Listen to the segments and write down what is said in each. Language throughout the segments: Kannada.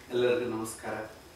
ಎಲ್ಲರಿಗೂ ನಮಸ್ಕಾರ.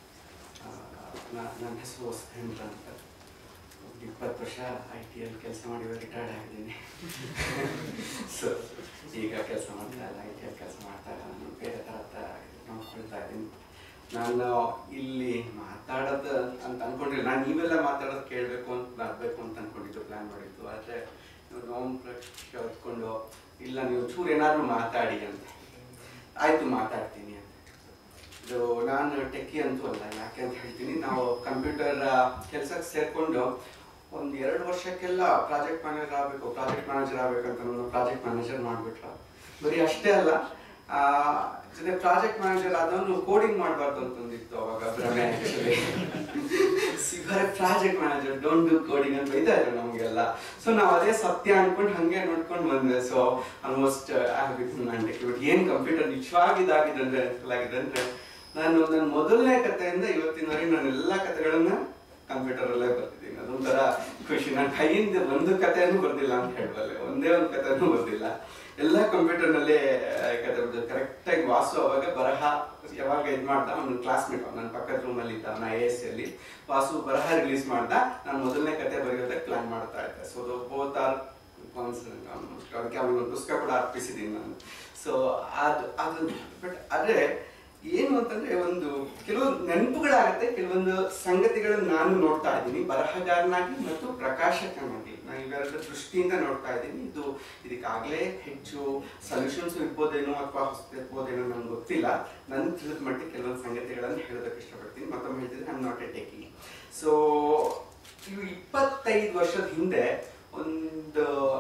ನನ್ನ ಹೆಸರು ವಸುಧೇಂದ್ರ ಅಂತ. 20 ವರ್ಷ IT-ಯಲ್ಲಿ ಕೆಲಸ ಮಾಡಿ ರಿಟೈರ್ಡ್ ಆಗಿದ್ದೀನಿ. ಸೊ ಈಗ ಕೆಲಸ ಮಾಡ್ತಾ ಇಲ್ಲ, IT-ಯಲ್ಲಿ ಕೆಲಸ ಮಾಡ್ತಾ ಇಲ್ಲ. ನಾನು ಬೇರೆ ಥರ ನೋಡ್ಕೊಳ್ತಾ ಇದ್ದೀನಿ. ನಾನು ಇಲ್ಲಿ ಮಾತಾಡೋದು ಅಂತ ಅಂದ್ಕೊಂಡಿಲ್ಲ. ನಾನು ನೀವೆಲ್ಲ ಮಾತಾಡೋದು ಕೇಳಬೇಕು ಅಂತ ಬರಬೇಕು ಅಂತ ಅಂದ್ಕೊಂಡಿದ್ದು, ಪ್ಲ್ಯಾನ್ ಮಾಡಿದ್ದು. ಆದರೆ ಹೊತ್ಕೊಂಡು ಇಲ್ಲ ನೀವು ಚೂರು ಏನಾದರೂ ಮಾತಾಡಿ ಅಂತ. ಆಯಿತು ಮಾತಾಡ್ತೀನಿ ಅಂತ. ಇದು ನಾನು ಟೆಕ್ಕಿ ಅಂತೂ ಅಲ್ಲ, ಯಾಕೆ ಅಂತ ಹೇಳ್ತೀನಿ. ನಾವು ಕಂಪ್ಯೂಟರ್ ಕೆಲಸಕ್ಕೆ ಸೇರಿಕೊಂಡು 1-2 ವರ್ಷಕ್ಕೆಲ್ಲ ಪ್ರಾಜೆಕ್ಟ್ ಮ್ಯಾನೇಜರ್ ಆಗಬೇಕಂತ ನಾನು ಪ್ರಾಜೆಕ್ಟ್ ಮ್ಯಾನೇಜರ್ ಮಾಡಿಬಿಟ್ರು. ಬರೀ ಅಷ್ಟೇ ಅಲ್ಲ, ಜೊತೆ ಪ್ರಾಜೆಕ್ಟ್ ಮ್ಯಾನೇಜರ್ ಆದವನು ಕೋಡಿಂಗ್ ಮಾಡಬಾರ್ದು ಅಂತಂದಿತ್ತು ಅವಾಗ ಭ್ರಮೆ. Actually project manager don't do coding ಅಂತ ಬೈತಾರೆ ನಮಗೆಲ್ಲ. ಸೊ ನಾವು ಅದೇ ಸತ್ಯ ಅನ್ಕೊಂಡು ಹಾಗೆ ನೋಡ್ಕೊಂಡು ಬಂದೆ. ಸೊ ಆಲ್ಮೋಸ್ಟ್ ಬಟ್ ಏನು ಕಂಪ್ಯೂಟರ್ ನಿಜವಾಗಿ ಇದಾಗಿದೆ ಅಂದರೆ ನಾನು ನನ್ನ ಮೊದಲನೇ ಕಥೆಯಿಂದ ಇವತ್ತಿನವರೆಗೆ ನಾನು ಎಲ್ಲ ಕಥೆಗಳನ್ನ ಕಂಪ್ಯೂಟರಲ್ಲೇ ಬರ್ತಿದ್ದೀನಿ. ಅದೊಂಥರ ಖುಷಿ. ನನ್ನ ಕೈಯಿಂದ ಒಂದು ಕಥೆನೂ ಬರ್ದಿಲ್ಲ ಅಂತ ಹೇಳಬಲ್ಲೆ, ಒಂದೇ ಒಂದು ಕಥೆನೂ ಬರ್ದಿಲ್ಲ. ಎಲ್ಲ ಕಂಪ್ಯೂಟರ್ನಲ್ಲೇ ಕತೆ ಬರ್ದಿದ್ದು. ಕರೆಕ್ಟಾಗಿ ವಾಸು ಅವಾಗ ಬರಹ ಯಾವಾಗ ಇದು ಮಾಡ್ದ, ಅವ್ನ ಕ್ಲಾಸ್ಮೇಟ್ ನನ್ನ ಪಕ್ಕದ ರೂಮಲ್ಲಿ ಇದ್ದ, ಅವನ IAS-ಅಲ್ಲಿ ವಾಸು ಬರಹ ರಿಲೀಸ್ ಮಾಡ್ದ. ನಾನು ಮೊದಲನೇ ಕತೆ ಬರೆಯೋದಕ್ಕೆ ಪ್ಲಾನ್ ಮಾಡ್ತಾ ಇದ್ದೆ. So both are consent. ಅದಕ್ಕೆ ಅವನಿಗೆ ಒಂದು ಪುಸ್ತಕ ಕೂಡ ಅರ್ಪಿಸಿದ್ದೀನಿ ನಾನು. ಸೊ ಅದು ಬಟ್ ಆದರೆ ಏನು ಅಂತಂದ್ರೆ ಒಂದು ಕೆಲವೊಂದು ನೆನಪುಗಳಾಗುತ್ತೆ, ಕೆಲವೊಂದು ಸಂಗತಿಗಳನ್ನು ನಾನು ನೋಡ್ತಾ ಇದ್ದೀನಿ ಬರಹಗಾರನಾಗಿ ಮತ್ತು ಪ್ರಕಾಶಕನಾಗಿ. ನಾನು ಇವೆರಡು ದೃಷ್ಟಿಯಿಂದ ನೋಡ್ತಾ ಇದ್ದೀನಿ. ಇದಕ್ಕಾಗಲೇ ಹೆಚ್ಚು ಸೊಲ್ಯೂಷನ್ಸ್ ಇರ್ಬೋದೇನೋ ಅಥವಾ ಹೊಸದಿರ್ಬೋದೇನೋ ನನಗೆ ಗೊತ್ತಿಲ್ಲ. ನನ್ನ ತಿಳಿದ ಮಟ್ಟಿಗೆ ಕೆಲವೊಂದು ಸಂಗತಿಗಳನ್ನು ಹೇಳೋದಕ್ಕೆ ಇಷ್ಟಪಡ್ತೀನಿ. ಮತ್ತೊಮ್ಮೆ ಹೇಳ್ತಿದ್ರೆ I am not a techie. So ಇವು 25 ವರ್ಷದ ಹಿಂದೆ ಒಂದು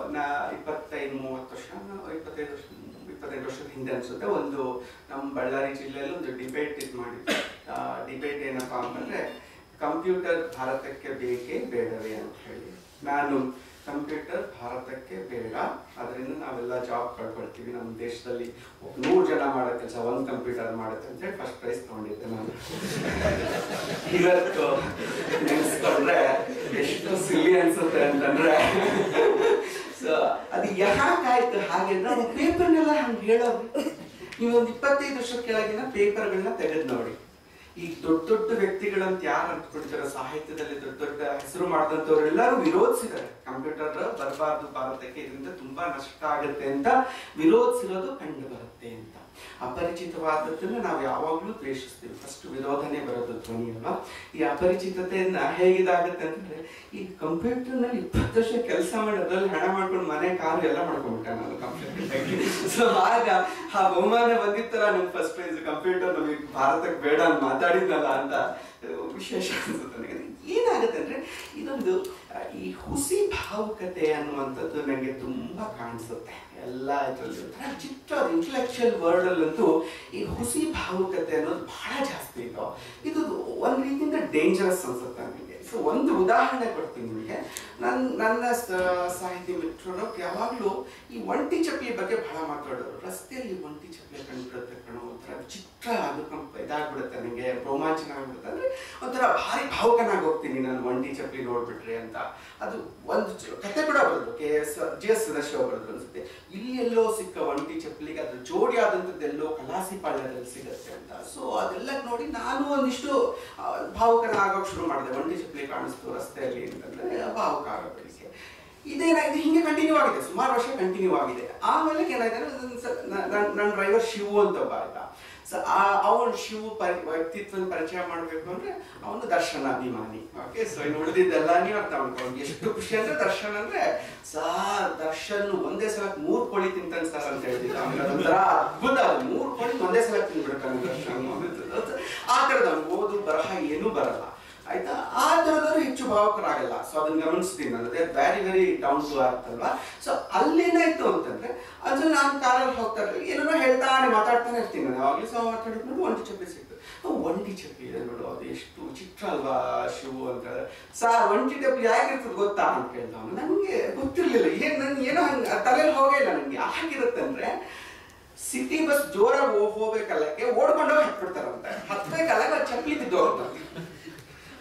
25 ವರ್ಷದ ಹಿಂದೆ ಅನ್ಸುತ್ತೆ, ಒಂದು ನಮ್ಮ ಬಳ್ಳಾರಿ ಜಿಲ್ಲೆಯಲ್ಲಿ ಒಂದು ಡಿಬೇಟ್ ಮಾಡಿದ್ವಿ. ಡಿಬೇಟ್ ಏನಪ್ಪಾ ಅಂತಂದ್ರೆ ಕಂಪ್ಯೂಟರ್ ಭಾರತಕ್ಕೆ ಬೇಕೇ ಬೇಡವೇ ಅಂತ ಹೇಳಿ. ನಾನು ಕಂಪ್ಯೂಟರ್ ಭಾರತಕ್ಕೆ ಬೇಡ, ಅದರಿಂದ ನಾವೆಲ್ಲ ಜಾಬ್ ಕಳ್ಕೊಳ್ತೀವಿ. ನಮ್ಮ ದೇಶದಲ್ಲಿ 100 ಜನ ಮಾಡೋ ಕೆಲಸ ಒಂದು ಕಂಪ್ಯೂಟರ್ ಮಾಡುತ್ತೆ ಅಂತ ಹೇಳಿ ಫಸ್ಟ್ ಪ್ರೈಸ್ ತಗೊಂಡಿದ್ದೆ ನಾನು. ಇವತ್ತು ನೆನೆಸ್ಕೊಂಡ್ರೆ ಎಷ್ಟು ಸಿಲಿ ಅನ್ಸುತ್ತೆ ಅಂತಂದ್ರೆ. ಸೊ ಅದು ಯಾಕಾಯ್ತು ಹಾಗೆ ನಾವು ಪೇಪರ್ನೆಲ್ಲ ಹಂಗೆ ಹೇಳೋದು. ನೀವೊಂದು 25 ವರ್ಷದ ಕೆಳಗಿನ ಪೇಪರ್ಗಳನ್ನ ತೆಗೆದು ನೋಡಿ. ಈ ದೊಡ್ಡ ವ್ಯಕ್ತಿಗಳಂತ ಯಾರು ಅಂದ್ಕೊಂಡಿದ್ದಾರೆ, ಸಾಹಿತ್ಯದಲ್ಲಿ ದೊಡ್ಡ ಹೆಸರು ಮಾಡಿದಂಥವ್ರೆಲ್ಲರೂ ವಿರೋಧಿಸಿದ್ದಾರೆ. ಕಂಪ್ಯೂಟರ್ ಬರಬಾರ್ದು ಭಾರತಕ್ಕೆ, ಇದರಿಂದ ತುಂಬಾ ನಷ್ಟ ಆಗುತ್ತೆ ಅಂತ ವಿರೋಧಿಸಿರೋದು ಕಂಡು ಬರುತ್ತೆ ಅಂತ. ಅಪರಿಚಿತವಾದದ್ದನ್ನು ನಾವು ಯಾವಾಗಲೂ ದ್ವೇಷಿಸ್ತೀವಿ. ಫಸ್ಟ್ ವಿರೋಧನೆ ಬರೋದು ಧ್ವನಿ ಅಲ್ವಾ. ಈ ಅಪರಿಚಿತತೆಯನ್ನ ಹೇಗಿದಾಗುತ್ತೆ ಅಂತಂದ್ರೆ, ಈ ಕಂಪ್ಯೂಟರ್ನಲ್ಲಿ 20 ವರ್ಷ ಕೆಲಸ ಮಾಡಿ ಅದರಲ್ಲಿ ಹಣ ಮಾಡ್ಕೊಂಡು ಮನೆ ಕಾರು ಎಲ್ಲ ಮಾಡ್ಕೊಂಡ್ಬಿಟ್ಟೆ ನಾನು ಕಂಪ್ಯೂಟರ್. ಸೊ ಆಗ ಆ ಬಹುಮಾನ ಬಂದಿತ್ತಲ್ಲ, ನಮ್ಗೆ ಫಸ್ಟ್ ಪ್ರೈಸ್ ಕಂಪ್ಯೂಟರ್ ನಮಗೆ ಭಾರತಕ್ಕೆ ಬೇಡ ಅಂತ ಮಾತಾಡಿದ್ನಲ್ಲ ಅಂತ ವಿಶೇಷ ಅನ್ಸುತ್ತೆ ನನಗೆ. ಏನಾಗುತ್ತೆ ಅಂದ್ರೆ ಇದೊಂದು ಈ ಹುಸಿ ಭಾವುಕತೆ ಅನ್ನುವಂಥದ್ದು ನನಗೆ ತುಂಬಾ ಕಾಣಿಸುತ್ತೆ ಎಲ್ಲ ಇದರಲ್ಲಿ. ಚಿತ್ರ ಇಂಟೆಲೆಕ್ಚುಯಲ್ ವರ್ಲ್ಡ್ ಅಲ್ಲಂತೂ ಈ ಹುಸಿ ಭಾವುಕತೆ ಅನ್ನೋದು ಬಹಳ ಜಾಸ್ತಿ ಇತ್ತು. ಇದು ಒಂದ್ ರೀತಿಯಿಂದ ಡೇಂಜರಸ್ ಅನ್ಸುತ್ತೆ ನನಗೆ. ಸೊ ಒಂದು ಉದಾಹರಣೆ ಕೊಡ್ತೀನಿ ನಿಮಗೆ. ನನ್ನ ಸಾಹಿತಿ ಮಿತ್ರರು ಯಾವಾಗಲೂ ಈ ಒಂಟಿ ಚಪ್ಪಲಿ ಬಗ್ಗೆ ಬಹಳ ಮಾತಾಡೋರು. ರಸ್ತೆಯಲ್ಲಿ ಒಂಟಿ ಚಪ್ಪಲಿ ಕಂಡುಬಿಡುತ್ತೆ ಕಣೋ, ಒಂಥರ ವಿಚಿತ್ರ, ಅದು ಇದಾಗ್ಬಿಡುತ್ತೆ ನನಗೆ, ರೋಮಾಂಚನ ಆಗ್ಬಿಡುತ್ತೆ. ಅಂದ್ರೆ ಒಂಥರ ಭಾರಿ ಭಾವುಕನಾಗಿ ಹೋಗ್ತೀನಿ ನಾನು ಒಂಟಿ ಚಪ್ಪಲಿ ನೋಡ್ಬಿಟ್ರೆ ಅಂತ. ಅದು ಒಂದು ಕತೆ ಕೂಡ ಬರೆದ್ರು, JS ಸದಾಶಿವ ಬರೆದ್ರು ಅನ್ಸುತ್ತೆ. ಇಲ್ಲಿ ಎಲ್ಲೋ ಸಿಕ್ಕ ಒಂಟಿ ಚಪ್ಪಲಿಗೆ ಅದ್ರ ಜೋಡಿ ಆದಂಥದ್ದೆಲ್ಲೋ ಕಲಾಸಿಪಾಳ್ಯದಲ್ಲಿ ಸಿಗುತ್ತೆ ಅಂತ. ಸೊ ಅದೆಲ್ಲ ನೋಡಿ ನಾನು ಒಂದಿಷ್ಟು ಭಾವುಕನ ಆಗೋಕೆ ಶುರು ಮಾಡಿದೆ. ಒಂಟಿ ಚಪ್ಪಲಿ ಕಾಣಿಸ್ತು ರಸ್ತೆಯಲ್ಲಿ ಅಂತಂದ್ರೆ ಭಾವುಕ ಆಗೋಗಳಿಗೆ. ಇದೇನಾಗಿದೆ, ಹಿಂಗೆ ಕಂಟಿನ್ಯೂ ಆಗಿದೆ, ಸುಮಾರು ವರ್ಷ ಕಂಟಿನ್ಯೂ ಆಗಿದೆ. ಆಮೇಲೆ ಏನಾಯ್ತು, ನನ್ನ ಡ್ರೈವರ್ ಶಿವು ಅಂತ ಒಬ್ಬ ಆಯ್ತಾ. ಸೊ ಅವನು ಶಿವು ವ್ಯಕ್ತಿತ್ವದ ಪರಿಚಯ ಮಾಡಬೇಕು ಅಂದ್ರೆ ಅವನು ದರ್ಶನ ಅಭಿಮಾನಿ. ಓಕೆ, ಸೊ ಇನ್ನು ಉಳಿದಿದ್ದೆಲ್ಲ ನೀವು ಅರ್ಥ ಮಾಡ್ಕೊಂಡು ಎಷ್ಟು ಖುಷಿ ಅಂದ್ರೆ ದರ್ಶನ್ ಅಂದ್ರೆ ಸಾರ್ ದರ್ಶನ್ ಒಂದೇ ಸಲ 3 ಕೋಳಿ ತಿಂತಾನೆ ಸರ್ ಅಂತ ಹೇಳ್ತಿದ್ದ. ಒಂಥರ ಅದ್ಭುತ, 3 ಕೋಳಿ ಒಂದೇ ಸಲ ತಿಂದ್ಬಿಡ್ತಾನೆ ದರ್ಶನ್. ಆ ತರದ ಓದು ಬರಹ ಏನೂ ಬರಲ್ಲ ಆಯ್ತಾ. ಆ ತರದವರು ಹೆಚ್ಚು ಭಾವಕರಾಗಲ್ಲ. ಸೊ ಅದನ್ನ ಗಮನಿಸ್ತೀನಿ ನಾನು. Very very down to earth ಅಲ್ವಾ. ಸೊ ಅಲ್ಲೇನಾಯ್ತು ಅಂತಂದ್ರೆ, ಅದು ನಾನು ಕಾರಲ್ಲಿ ಹೋಗ್ತಾ ಇರ್ತೀನಿ, ಏನೋ ಹೇಳ್ತಾನೆ ಮಾತಾಡ್ತಾನೆ ಇರ್ತೀನಿ ನಾನು ಯಾವಾಗಲೂ. ಸೊ ಮಾತಾಡಿದ್ಮೇಲೆ ಒಂಟಿ ಚಪ್ಪಲಿ ಸಿಕ್ತು. ಒಂಟಿ ಚಪ್ಪಲಿ ಇದೆ ನೋಡು, ಅದು ಎಷ್ಟು ವಿಚಿತ್ರ ಅಲ್ವಾ ಶಿವು ಅಂತ. ಸಾರ್ ಒಂಟಿ ಚಪ್ಪಲಿ ಯಾಕಿರ್ತದೆ ಗೊತ್ತಾ ಅಂತ ಕೇಳ್ದ ಅವನು. ನನಗೆ ಗೊತ್ತಿರ್ಲಿಲ್ಲ, ಏನೋ ಹಂಗೆ ತಲೆಯಲ್ಲಿ ಹೋಗಿಲ್ಲ ನನಗೆ. ಯಾಕಿರುತ್ತೆ ಅಂದ್ರೆ, ಸಿಟಿ ಬಸ್ ಜೋರಾಗಿ ಹೋಗ್ಬೇಕಲ್ಲಕ್ಕೆ ಓಡ್ಕೊಂಡೋಗಿ ಹತ್ಬಿಡ್ತಾರಂತೆ. ಹತ್ಬೇಕಲ್ಲ ಚಪ್ಪಲಿ ಬಿದ್ದು ಹೋಗ್ತಾರೆ.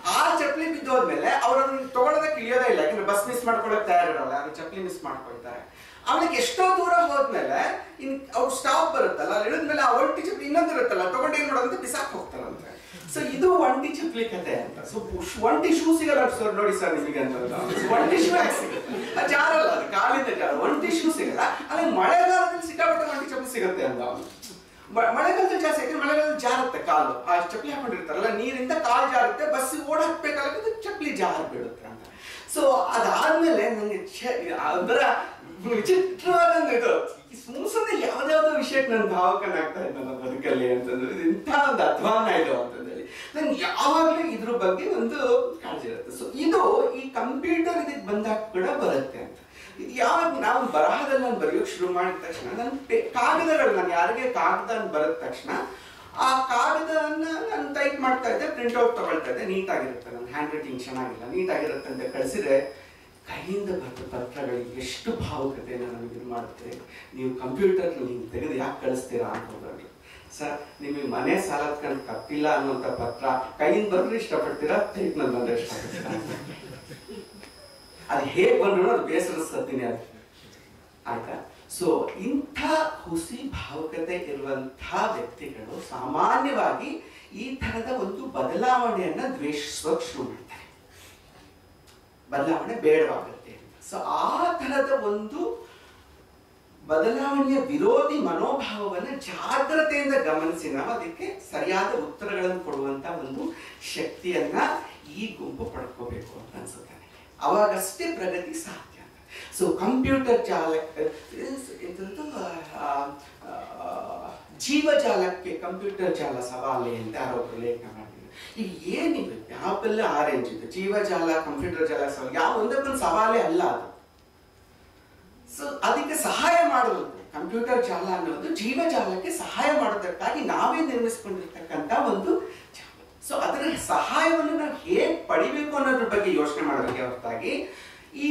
ಆ ಚಪ್ಪಲಿ ಬಿದ್ದೋದ್ಮೇಲೆ ಅವ್ರು ಅದನ್ನ ತಗೊಳ್ಳೋದಕ್ಕೆ ಇಳಿಯೋದೇ ಇಲ್ಲ, ಯಾಕಂದ್ರೆ ಬಸ್ ಮಿಸ್ ಮಾಡ್ಕೊಳ್ಳೋಕೆ ತಯಾರಿರಲ್ಲ, ಅವ್ರು ಚಪ್ಪಲಿ ಮಿಸ್ ಮಾಡ್ಕೊಳ್ತಾರೆ. ಆಮೇಲೆ ಎಷ್ಟೋ ದೂರ ಹೋದ್ಮೇಲೆ ಅವ್ರು ಸ್ಟಾಪ್ ಬರುತ್ತಲ್ಲ, ಅಲ್ಲಿ ಇಳಿದ್ಮೇಲೆ ಆ ಒಂಟಿ ಚಪ್ಪಲಿ ಇನ್ನೊಂದು ಇರುತ್ತಲ್ಲ ತಗೊಂಡು ಏನ್ ಮಾಡೋದಂತ ಬಿಸಾಕ್ ಹೋಗ್ತಾರಂತೆ. ಸೊ ಇದು ಒಂಟಿ ಚಪ್ಪಲಿ ಕತೆ ಅಂತ. ಸೊ ಒಂಟಿ ಶೂ ಸಿಗಲ್ಲ ಸರ್, ನೋಡಿ ಸರ್ ನಿಮಗೆ ಅಂತ ಒಂಟಿ ಶೂ ಯಾಕೆ ಸಿಗುತ್ತೆ, ಅದು ಜಾರಲ್ಲ, ಅದು ಕಾಲಿಂದ ಜಾರ, ಒಂಟಿ ಶೂ ಸಿಗಲ್ಲ. ಅಲ್ಲಿ ಮಳೆಗಾಲದಲ್ಲಿ ಸಿಕ್ಕಾಪಟ್ಟೆ ಒಂಟಿ ಚಪ್ಪಲಿ ಸಿಗುತ್ತೆ ಅಂತ. ಮಳೆಗಾಲದಲ್ಲಿ ಜಾಸ್ತಿ, ಯಾಕಂದ್ರೆ ಮಳೆಗಾಲದಲ್ಲಿ ಜಾರುತ್ತೆ ಕಾಲು, ಆ ಚಪ್ಪಲಿ ಹಾಕೊಂಡಿರ್ತಾರಲ್ಲ ನೀರಿಂದ ಕಾಲು ಜಾರುತ್ತೆ, ಬಸ್ ಓಡಾಕ್ಬೇಕಾಗುತ್ತೆ ಚಪ್ಪಲಿ ಜಾರ್ ಬೀಳುತ್ತೆ ಅಂತ. ಸೊ ಅದಾದ್ಮೇಲೆ ನಂಗೆ ಅದರ ವಿಚಿತ್ರವಾದ ಇದು ಸುಮ್ಮನೆ ಯಾವ್ದಾವ್ದೋ ವಿಷಯಕ್ಕೆ ನಾನು ಭಾವಕನಾಗ್ತಾ ಇದ್ದ ನನ್ನ ಬದುಕಲ್ಲಿ ಅಂತಂದ್ರೆ ಇಂಥ ಒಂದು ಅಧ್ವಾನ ಇದು ಅಂತಂದೇಳಿ ನನ್ಗೆ ಯಾವಾಗಲೂ ಇದ್ರ ಬಗ್ಗೆ ಒಂದು ಕಾಳಜಿ ಇರುತ್ತೆ. ಸೊ ಇದು ಈ ಕಂಪ್ಯೂಟರ್ ಇದಕ್ಕೆ ಬಂದಾಗ ಕೂಡ ಬರುತ್ತೆ ಅಂತ. ಇದು ಯಾವಾಗ ನಾವು ಬರಹದಲ್ಲಿ ನಾನು ಬರೆಯೋಕೆ ಶುರು ಮಾಡಿದ ತಕ್ಷಣ ನನ್ನ ಕಾಗದಗಳು, ನಾನು ಯಾರಿಗೆ ಕಾಗದ ಬರೆದ ತಕ್ಷಣ ಆ ಕಾಗದವನ್ನ ನಾನು ಟೈಪ್ ಮಾಡ್ತಾ ಇದ್ದೆ, ಪ್ರಿಂಟ್ಔಟ್ ತಗೊಳ್ತಾ ಇದ್ದೆ, ನೀಟಾಗಿರುತ್ತೆ, ನನ್ನ ಹ್ಯಾಂಡ್ ರೈಟಿಂಗ್ ಚೆನ್ನಾಗಿಲ್ಲ, ನೀಟಾಗಿರುತ್ತೆ ಅಂತ ಕಳಿಸಿದ್ರೆ ಕೈಯಿಂದ ಬರೆದ ಪತ್ರಗಳಿಗೆ ಎಷ್ಟು ಭಾವುಕತೆಯನ್ನು ನಮಗೆ ಇದು ಮಾಡುತ್ತೆ. ನೀವು ಕಂಪ್ಯೂಟರ್ನಲ್ಲಿ ನೀವು ತೆಗೆದು ಯಾಕೆ ಕಳಿಸ್ತೀರಾ ಅಂತಂದ್ರೆ, ಸರ್ ನಿಮಗೆ ಮನೆ ಸಾಲದ ಕಂಡು ತಪ್ಪಿಲ್ಲ ಅನ್ನುವಂಥ ಪತ್ರ ಕೈಯಿಂದ ಬರೆದ್ರೆ ಇಷ್ಟಪಡ್ತೀರಾ, ಟೈಪ್ನಲ್ಲಿ ಬಂದ್ರೆ ಇಷ್ಟಪಡ್ತೀರಾ ಅಂತ. ಅದು ಹೇಗೆ ಬಂದ್ರು ಅದು ಬೇಸರಿಸ್ತೀನಿ ಅದು, ಆಯ್ತಾ. ಸೊ ಇಂಥ ಹುಸಿ ಭಾವುಕತೆ ಇರುವಂಥ ವ್ಯಕ್ತಿಗಳು ಸಾಮಾನ್ಯವಾಗಿ ಈ ಥರದ ಒಂದು ಬದಲಾವಣೆಯನ್ನ ದ್ವೇಷಿಸೋಕೆ ಶುರು ಮಾಡ್ತಾರೆ, ಬದಲಾವಣೆ ಬೇಡವಾಗುತ್ತೆ. ಸೊ ಆ ಥರದ ಒಂದು ಬದಲಾವಣೆಯ ವಿರೋಧಿ ಮನೋಭಾವವನ್ನು ಜಾಗ್ರತೆಯಿಂದ ಗಮನಿಸಿ ನಾವು ಅದಕ್ಕೆ ಸರಿಯಾದ ಉತ್ತರಗಳನ್ನು ಕೊಡುವಂತ ಒಂದು ಶಕ್ತಿಯನ್ನ ಈ ಗುಂಪು ಪಡ್ಕೋಬೇಕು ಅಂತ ಅನ್ಸುತ್ತೆ. ಅವಾಗಷ್ಟೇ ಪ್ರಗತಿ ಸಾಧ್ಯ. ಸೊ ಕಂಪ್ಯೂಟರ್ ಜೀವಜಾಲಕ್ಕೆ ಕಂಪ್ಯೂಟರ್ ಜಾಲ ಸವಾಲೆ ಅಂತ ಯಾರೊಬ್ಬರು ಲೇಖನ ಮಾಡಿದ್ರು. ಈಗ ಏನಿದೆ ಆಪಲ್ ಆರೆಂಜ್ ಇದೆ, ಜೀವಜಾಲ ಕಂಪ್ಯೂಟರ್ ಜಾಲ ಸವಾಲು ಯಾವ ಒಂದಕ್ಕೊಂದು ಸವಾಲೇ ಅಲ್ಲ ಅದು. ಸೊ ಅದಕ್ಕೆ ಸಹಾಯ ಮಾಡುವುದು ಕಂಪ್ಯೂಟರ್ ಜಾಲ ಅನ್ನೋದು ಜೀವಜಾಲಕ್ಕೆ ಸಹಾಯ ಮಾಡೋದಕ್ಕಾಗಿ ನಾವೇ ನಿರ್ಮಿಸಿಕೊಂಡಿರ್ತಕ್ಕಂಥ ಒಂದು ಜಾಲ. ಸೊ ಅದರ ಸಹಾಯವನ್ನು ನಾವು ಹೇಗೆ ಪಡಿಬೇಕು ಅನ್ನೋದ್ರ ಬಗ್ಗೆ ಯೋಚನೆ ಮಾಡೋದಕ್ಕೆ ಹೊರತಾಗಿ ಈ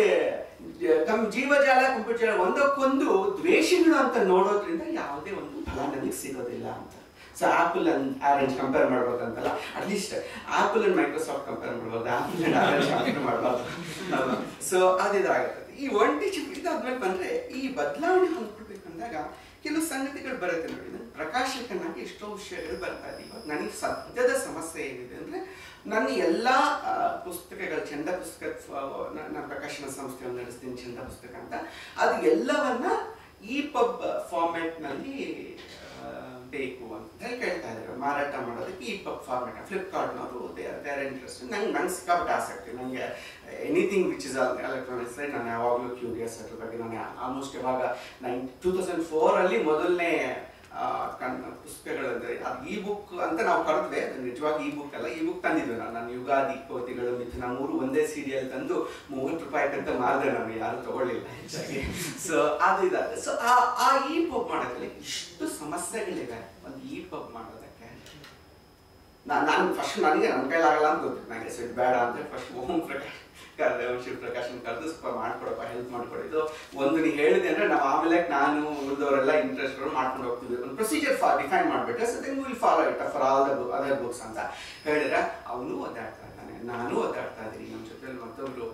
ಜೀವಜಾಲ ಕಂಪ್ಯೂಟರ್ ಜಾಲ ಒಂದಕ್ಕೊಂದು ದ್ವೇಷಗಳು ಅಂತ ನೋಡೋದ್ರಿಂದ ಯಾವುದೇ ಒಂದು ಫಲ ನನಗೆ ಸಿಗೋದಿಲ್ಲ ಅಂತ. So apple and orange compare ಮಾಡ್ಬೋದಂತಲ್ಲ, at least apple and Microsoft compare ಮಾಡ್ಬೋದು, ಆಪಲ್ ಅಂಡ್ ಆರೆಂಜ್ ಕಂಪೇರ್ ಮಾಡ್ಬೋದು. ಸೊ ಅದಿದಾಗುತ್ತೆ. ಈ ಒಂಟಿ ಚಿಪ್ ಇದಾದ್ಮೇಲೆ ಬಂದ್ರೆ ಈ ಬದಲಾವಣೆ ಹೊಂದ್ಕೊಡ್ಬೇಕು ಅಂದಾಗ ಕೆಲವು ಸಂಗತಿಗಳು ಬರುತ್ತೆ ನೋಡಿ. ನಾನು ಪ್ರಕಾಶಕನಾಗಿ ಎಷ್ಟೋ ವಿಷಯಗಳು ಬರ್ತಾ ಇದೆ. ಇವಾಗ ನನಗೆ ಸದ್ಯದ ಸಮಸ್ಯೆ ಏನಿದೆ ಅಂದ್ರೆ ನನ್ನ ಎಲ್ಲ ಪುಸ್ತಕಗಳು, ಚಂದ ಪುಸ್ತಕ, ನನ್ನ ಪ್ರಕಾಶನ ಸಂಸ್ಥೆಯನ್ನು ನಡೆಸ್ತೀನಿ ಚಂದ ಪುಸ್ತಕ ಅಂತ, ಅದು ಎಲ್ಲವನ್ನ ಈ ಪಬ್ ಫಾರ್ಮ್ಯಾಟ್ ನಲ್ಲಿ ಬೇಕು ಅಂತ ಕೇಳ್ತಾ ಇದ್ದಾರೆ. ಮಾರಾಟ ಮಾಡೋದಕ್ಕೆ ಈ ಪಬ್ ಫಾರ್ಮ್ಯಾಟ್, ಫ್ಲಿಪ್ಕಾರ್ಟ್ನವರು ದೇರ್ ಇಂಟ್ರೆಸ್ಟ್. ನಂಗೆ ಸಿಕ್ಕಾಪಟ್ಟೆ ಆಸಕ್ತಿ. ನನಗೆ ಎನಿಥಿಂಗ್ ವಿಚ್ ಇಸ್ ಎಲೆಕ್ಟ್ರಾನಿಕ್ಸ್ ನಾನು ಯಾವಾಗಲೂ ಕ್ಯೂರಿಯಸ್ ಅದ್ರ ಬಗ್ಗೆ. ನಾನು ಆಲ್ಮೋಸ್ಟ್ ಇವಾಗ 2004 ಮೊದಲನೇ ಪುಸ್ತಕಗಳಂದ್ರೆ ಅದು ಈ ಬುಕ್ ಅಂತ ನಾವು ಕರೆದ್ವಿ, ನಿಜವಾಗಿ ಈ ಬುಕ್ ಅಲ್ಲ, ಈ ಬುಕ್ ತಂದಿದ್ವಿ ನಾನು ಯುಗಾದಿ ಕೋತಿಗಳು ಮಿಥುನ 3 ಒಂದೇ ಸೀರಿಯಲ್ ತಂದು 30 ರೂಪಾಯಿಗಂತ ಮಾರಿದೆ, ನಾನು ಯಾರು ತಗೊಳ್ಳಿಲ್ಲ ಹೆಚ್ಚಾಗಿ. ಸೊ ಅದು ಇದಾದ್ರೆ ಸೊ ಆ ಈ ಪಬ್ ಮಾಡೋದ್ರಲ್ಲಿ ಇಷ್ಟು ಸಮಸ್ಯೆಗಳಿವೆ. ಒಂದು ಈ ಪಬ್ ಮಾಡೋದಕ್ಕೆ ನಾನು ಫಸ್ಟ್ ನನಗೆ ನನ್ನ ಕೈಲಾಗಲ್ಲ ಅಂತ ಗೊತ್ತಿತ್ತು ನನಗೆ. ಸೊ ಇದು ಬೇಡ ಅಂತ ಫಸ್ಟ್ ಓಂ ಪ್ರಕಾಶ್ ಕರೆದೆ, ಶಿವಪ್ರಕಾಶನ್ ಕರೆದು ಸ್ವಲ್ಪ ಮಾಡ್ಕೊಡಪ್ಪ, ಹೆಲ್ಪ್ ಮಾಡ್ಕೊಡಿದ್ದು. ಒಂದು ನೀವು ಹೇಳಿದೆ ಅಂದ್ರೆ ನಾವು ಆಮೇಲೆ ನಾನು ಉಳಿದವರೆಲ್ಲ ಇಂಟ್ರೆಸ್ಟ್ ಮಾಡ್ಕೊಂಡು ಹೋಗ್ತಿದ್ವಿ. ಒಂದು ಪ್ರೊಸೀಜರ್ ಡಿಫೈನ್ ಮಾಡ್ಬಿಟ್ರೆ so then will follow it for all other books ಅಂತ ಹೇಳಿದ್ರೆ ಅವನು ಒದ್ದಾಡ್ತಾ ಇದ್ದಾನೆ, ನಾನು ಒದ್ದಾಡ್ತಾ ಇದ್ದೀನಿ. ನಮ್ಮ ಜೊತೆಲಿ ಮತ್ತೊಬ್ರು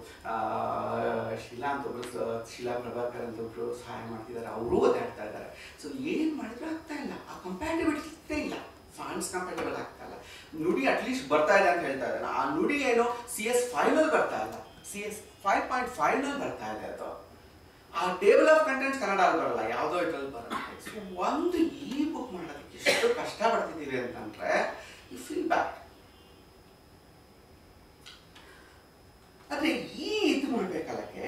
ಶೀಲಾ ಅಂತ ಒಬ್ರು, ಶೀಲಾ ಪ್ರಭಾಕರ್ ಅಂತ ಒಬ್ರು ಸಹಾಯ ಮಾಡ್ತಿದ್ದಾರೆ, ಅವರು ಒದ್ದಾಡ್ತಾ ಇದ್ದಾರೆ. ಸೊ ಏನ್ ಮಾಡಿದ್ರು ಆಗ್ತಾ ಇಲ್ಲ, ಆ ಕಂಪ್ಯಾಟಿಬಿಲಿಟಿ ಇಲ್ಲ, ಫಾಂಟ್ಸ್ ಕಂಪ್ಯಾಟಬಲ್ ಆಗ್ತಾ ಇಲ್ಲ. ನುಡಿ ಅಟ್ಲೀಸ್ಟ್ ಬರ್ತಾ ಇದೆ ಅಂತ ಹೇಳ್ತಾ ಇದ್ದಾನೆ, ಆ ನುಡಿ ಏನೋ CS5 ಬರ್ತಾ ಇಲ್ಲ, CS 5.5 ಬರ್ತಾ ಇದೆ. ಅದು ಆ ಟೇಬಲ್ ಆಫ್ ಕಂಟೆಂಟ್ಸ್ ಕನ್ನಡ ಬರಲ್ಲ, ಯಾವುದೋ ಇದ್ರಲ್ಲಿ ಬರುತ್ತೆ. ಸೊ ಒಂದು ಈ ಬುಕ್ ಮಾಡೋದಕ್ಕೆ ಎಷ್ಟು ಕಷ್ಟ ಪಡ್ತಿದ್ದೀವಿ ಅಂತಂದ್ರೆ ಯು ಫೀಲ್ ಬ್ಯಾಡ್. ಆದ್ರೆ ಈ ಇದು ಮಾಡ್ಬೇಕಲ್ಲಕ್ಕೆ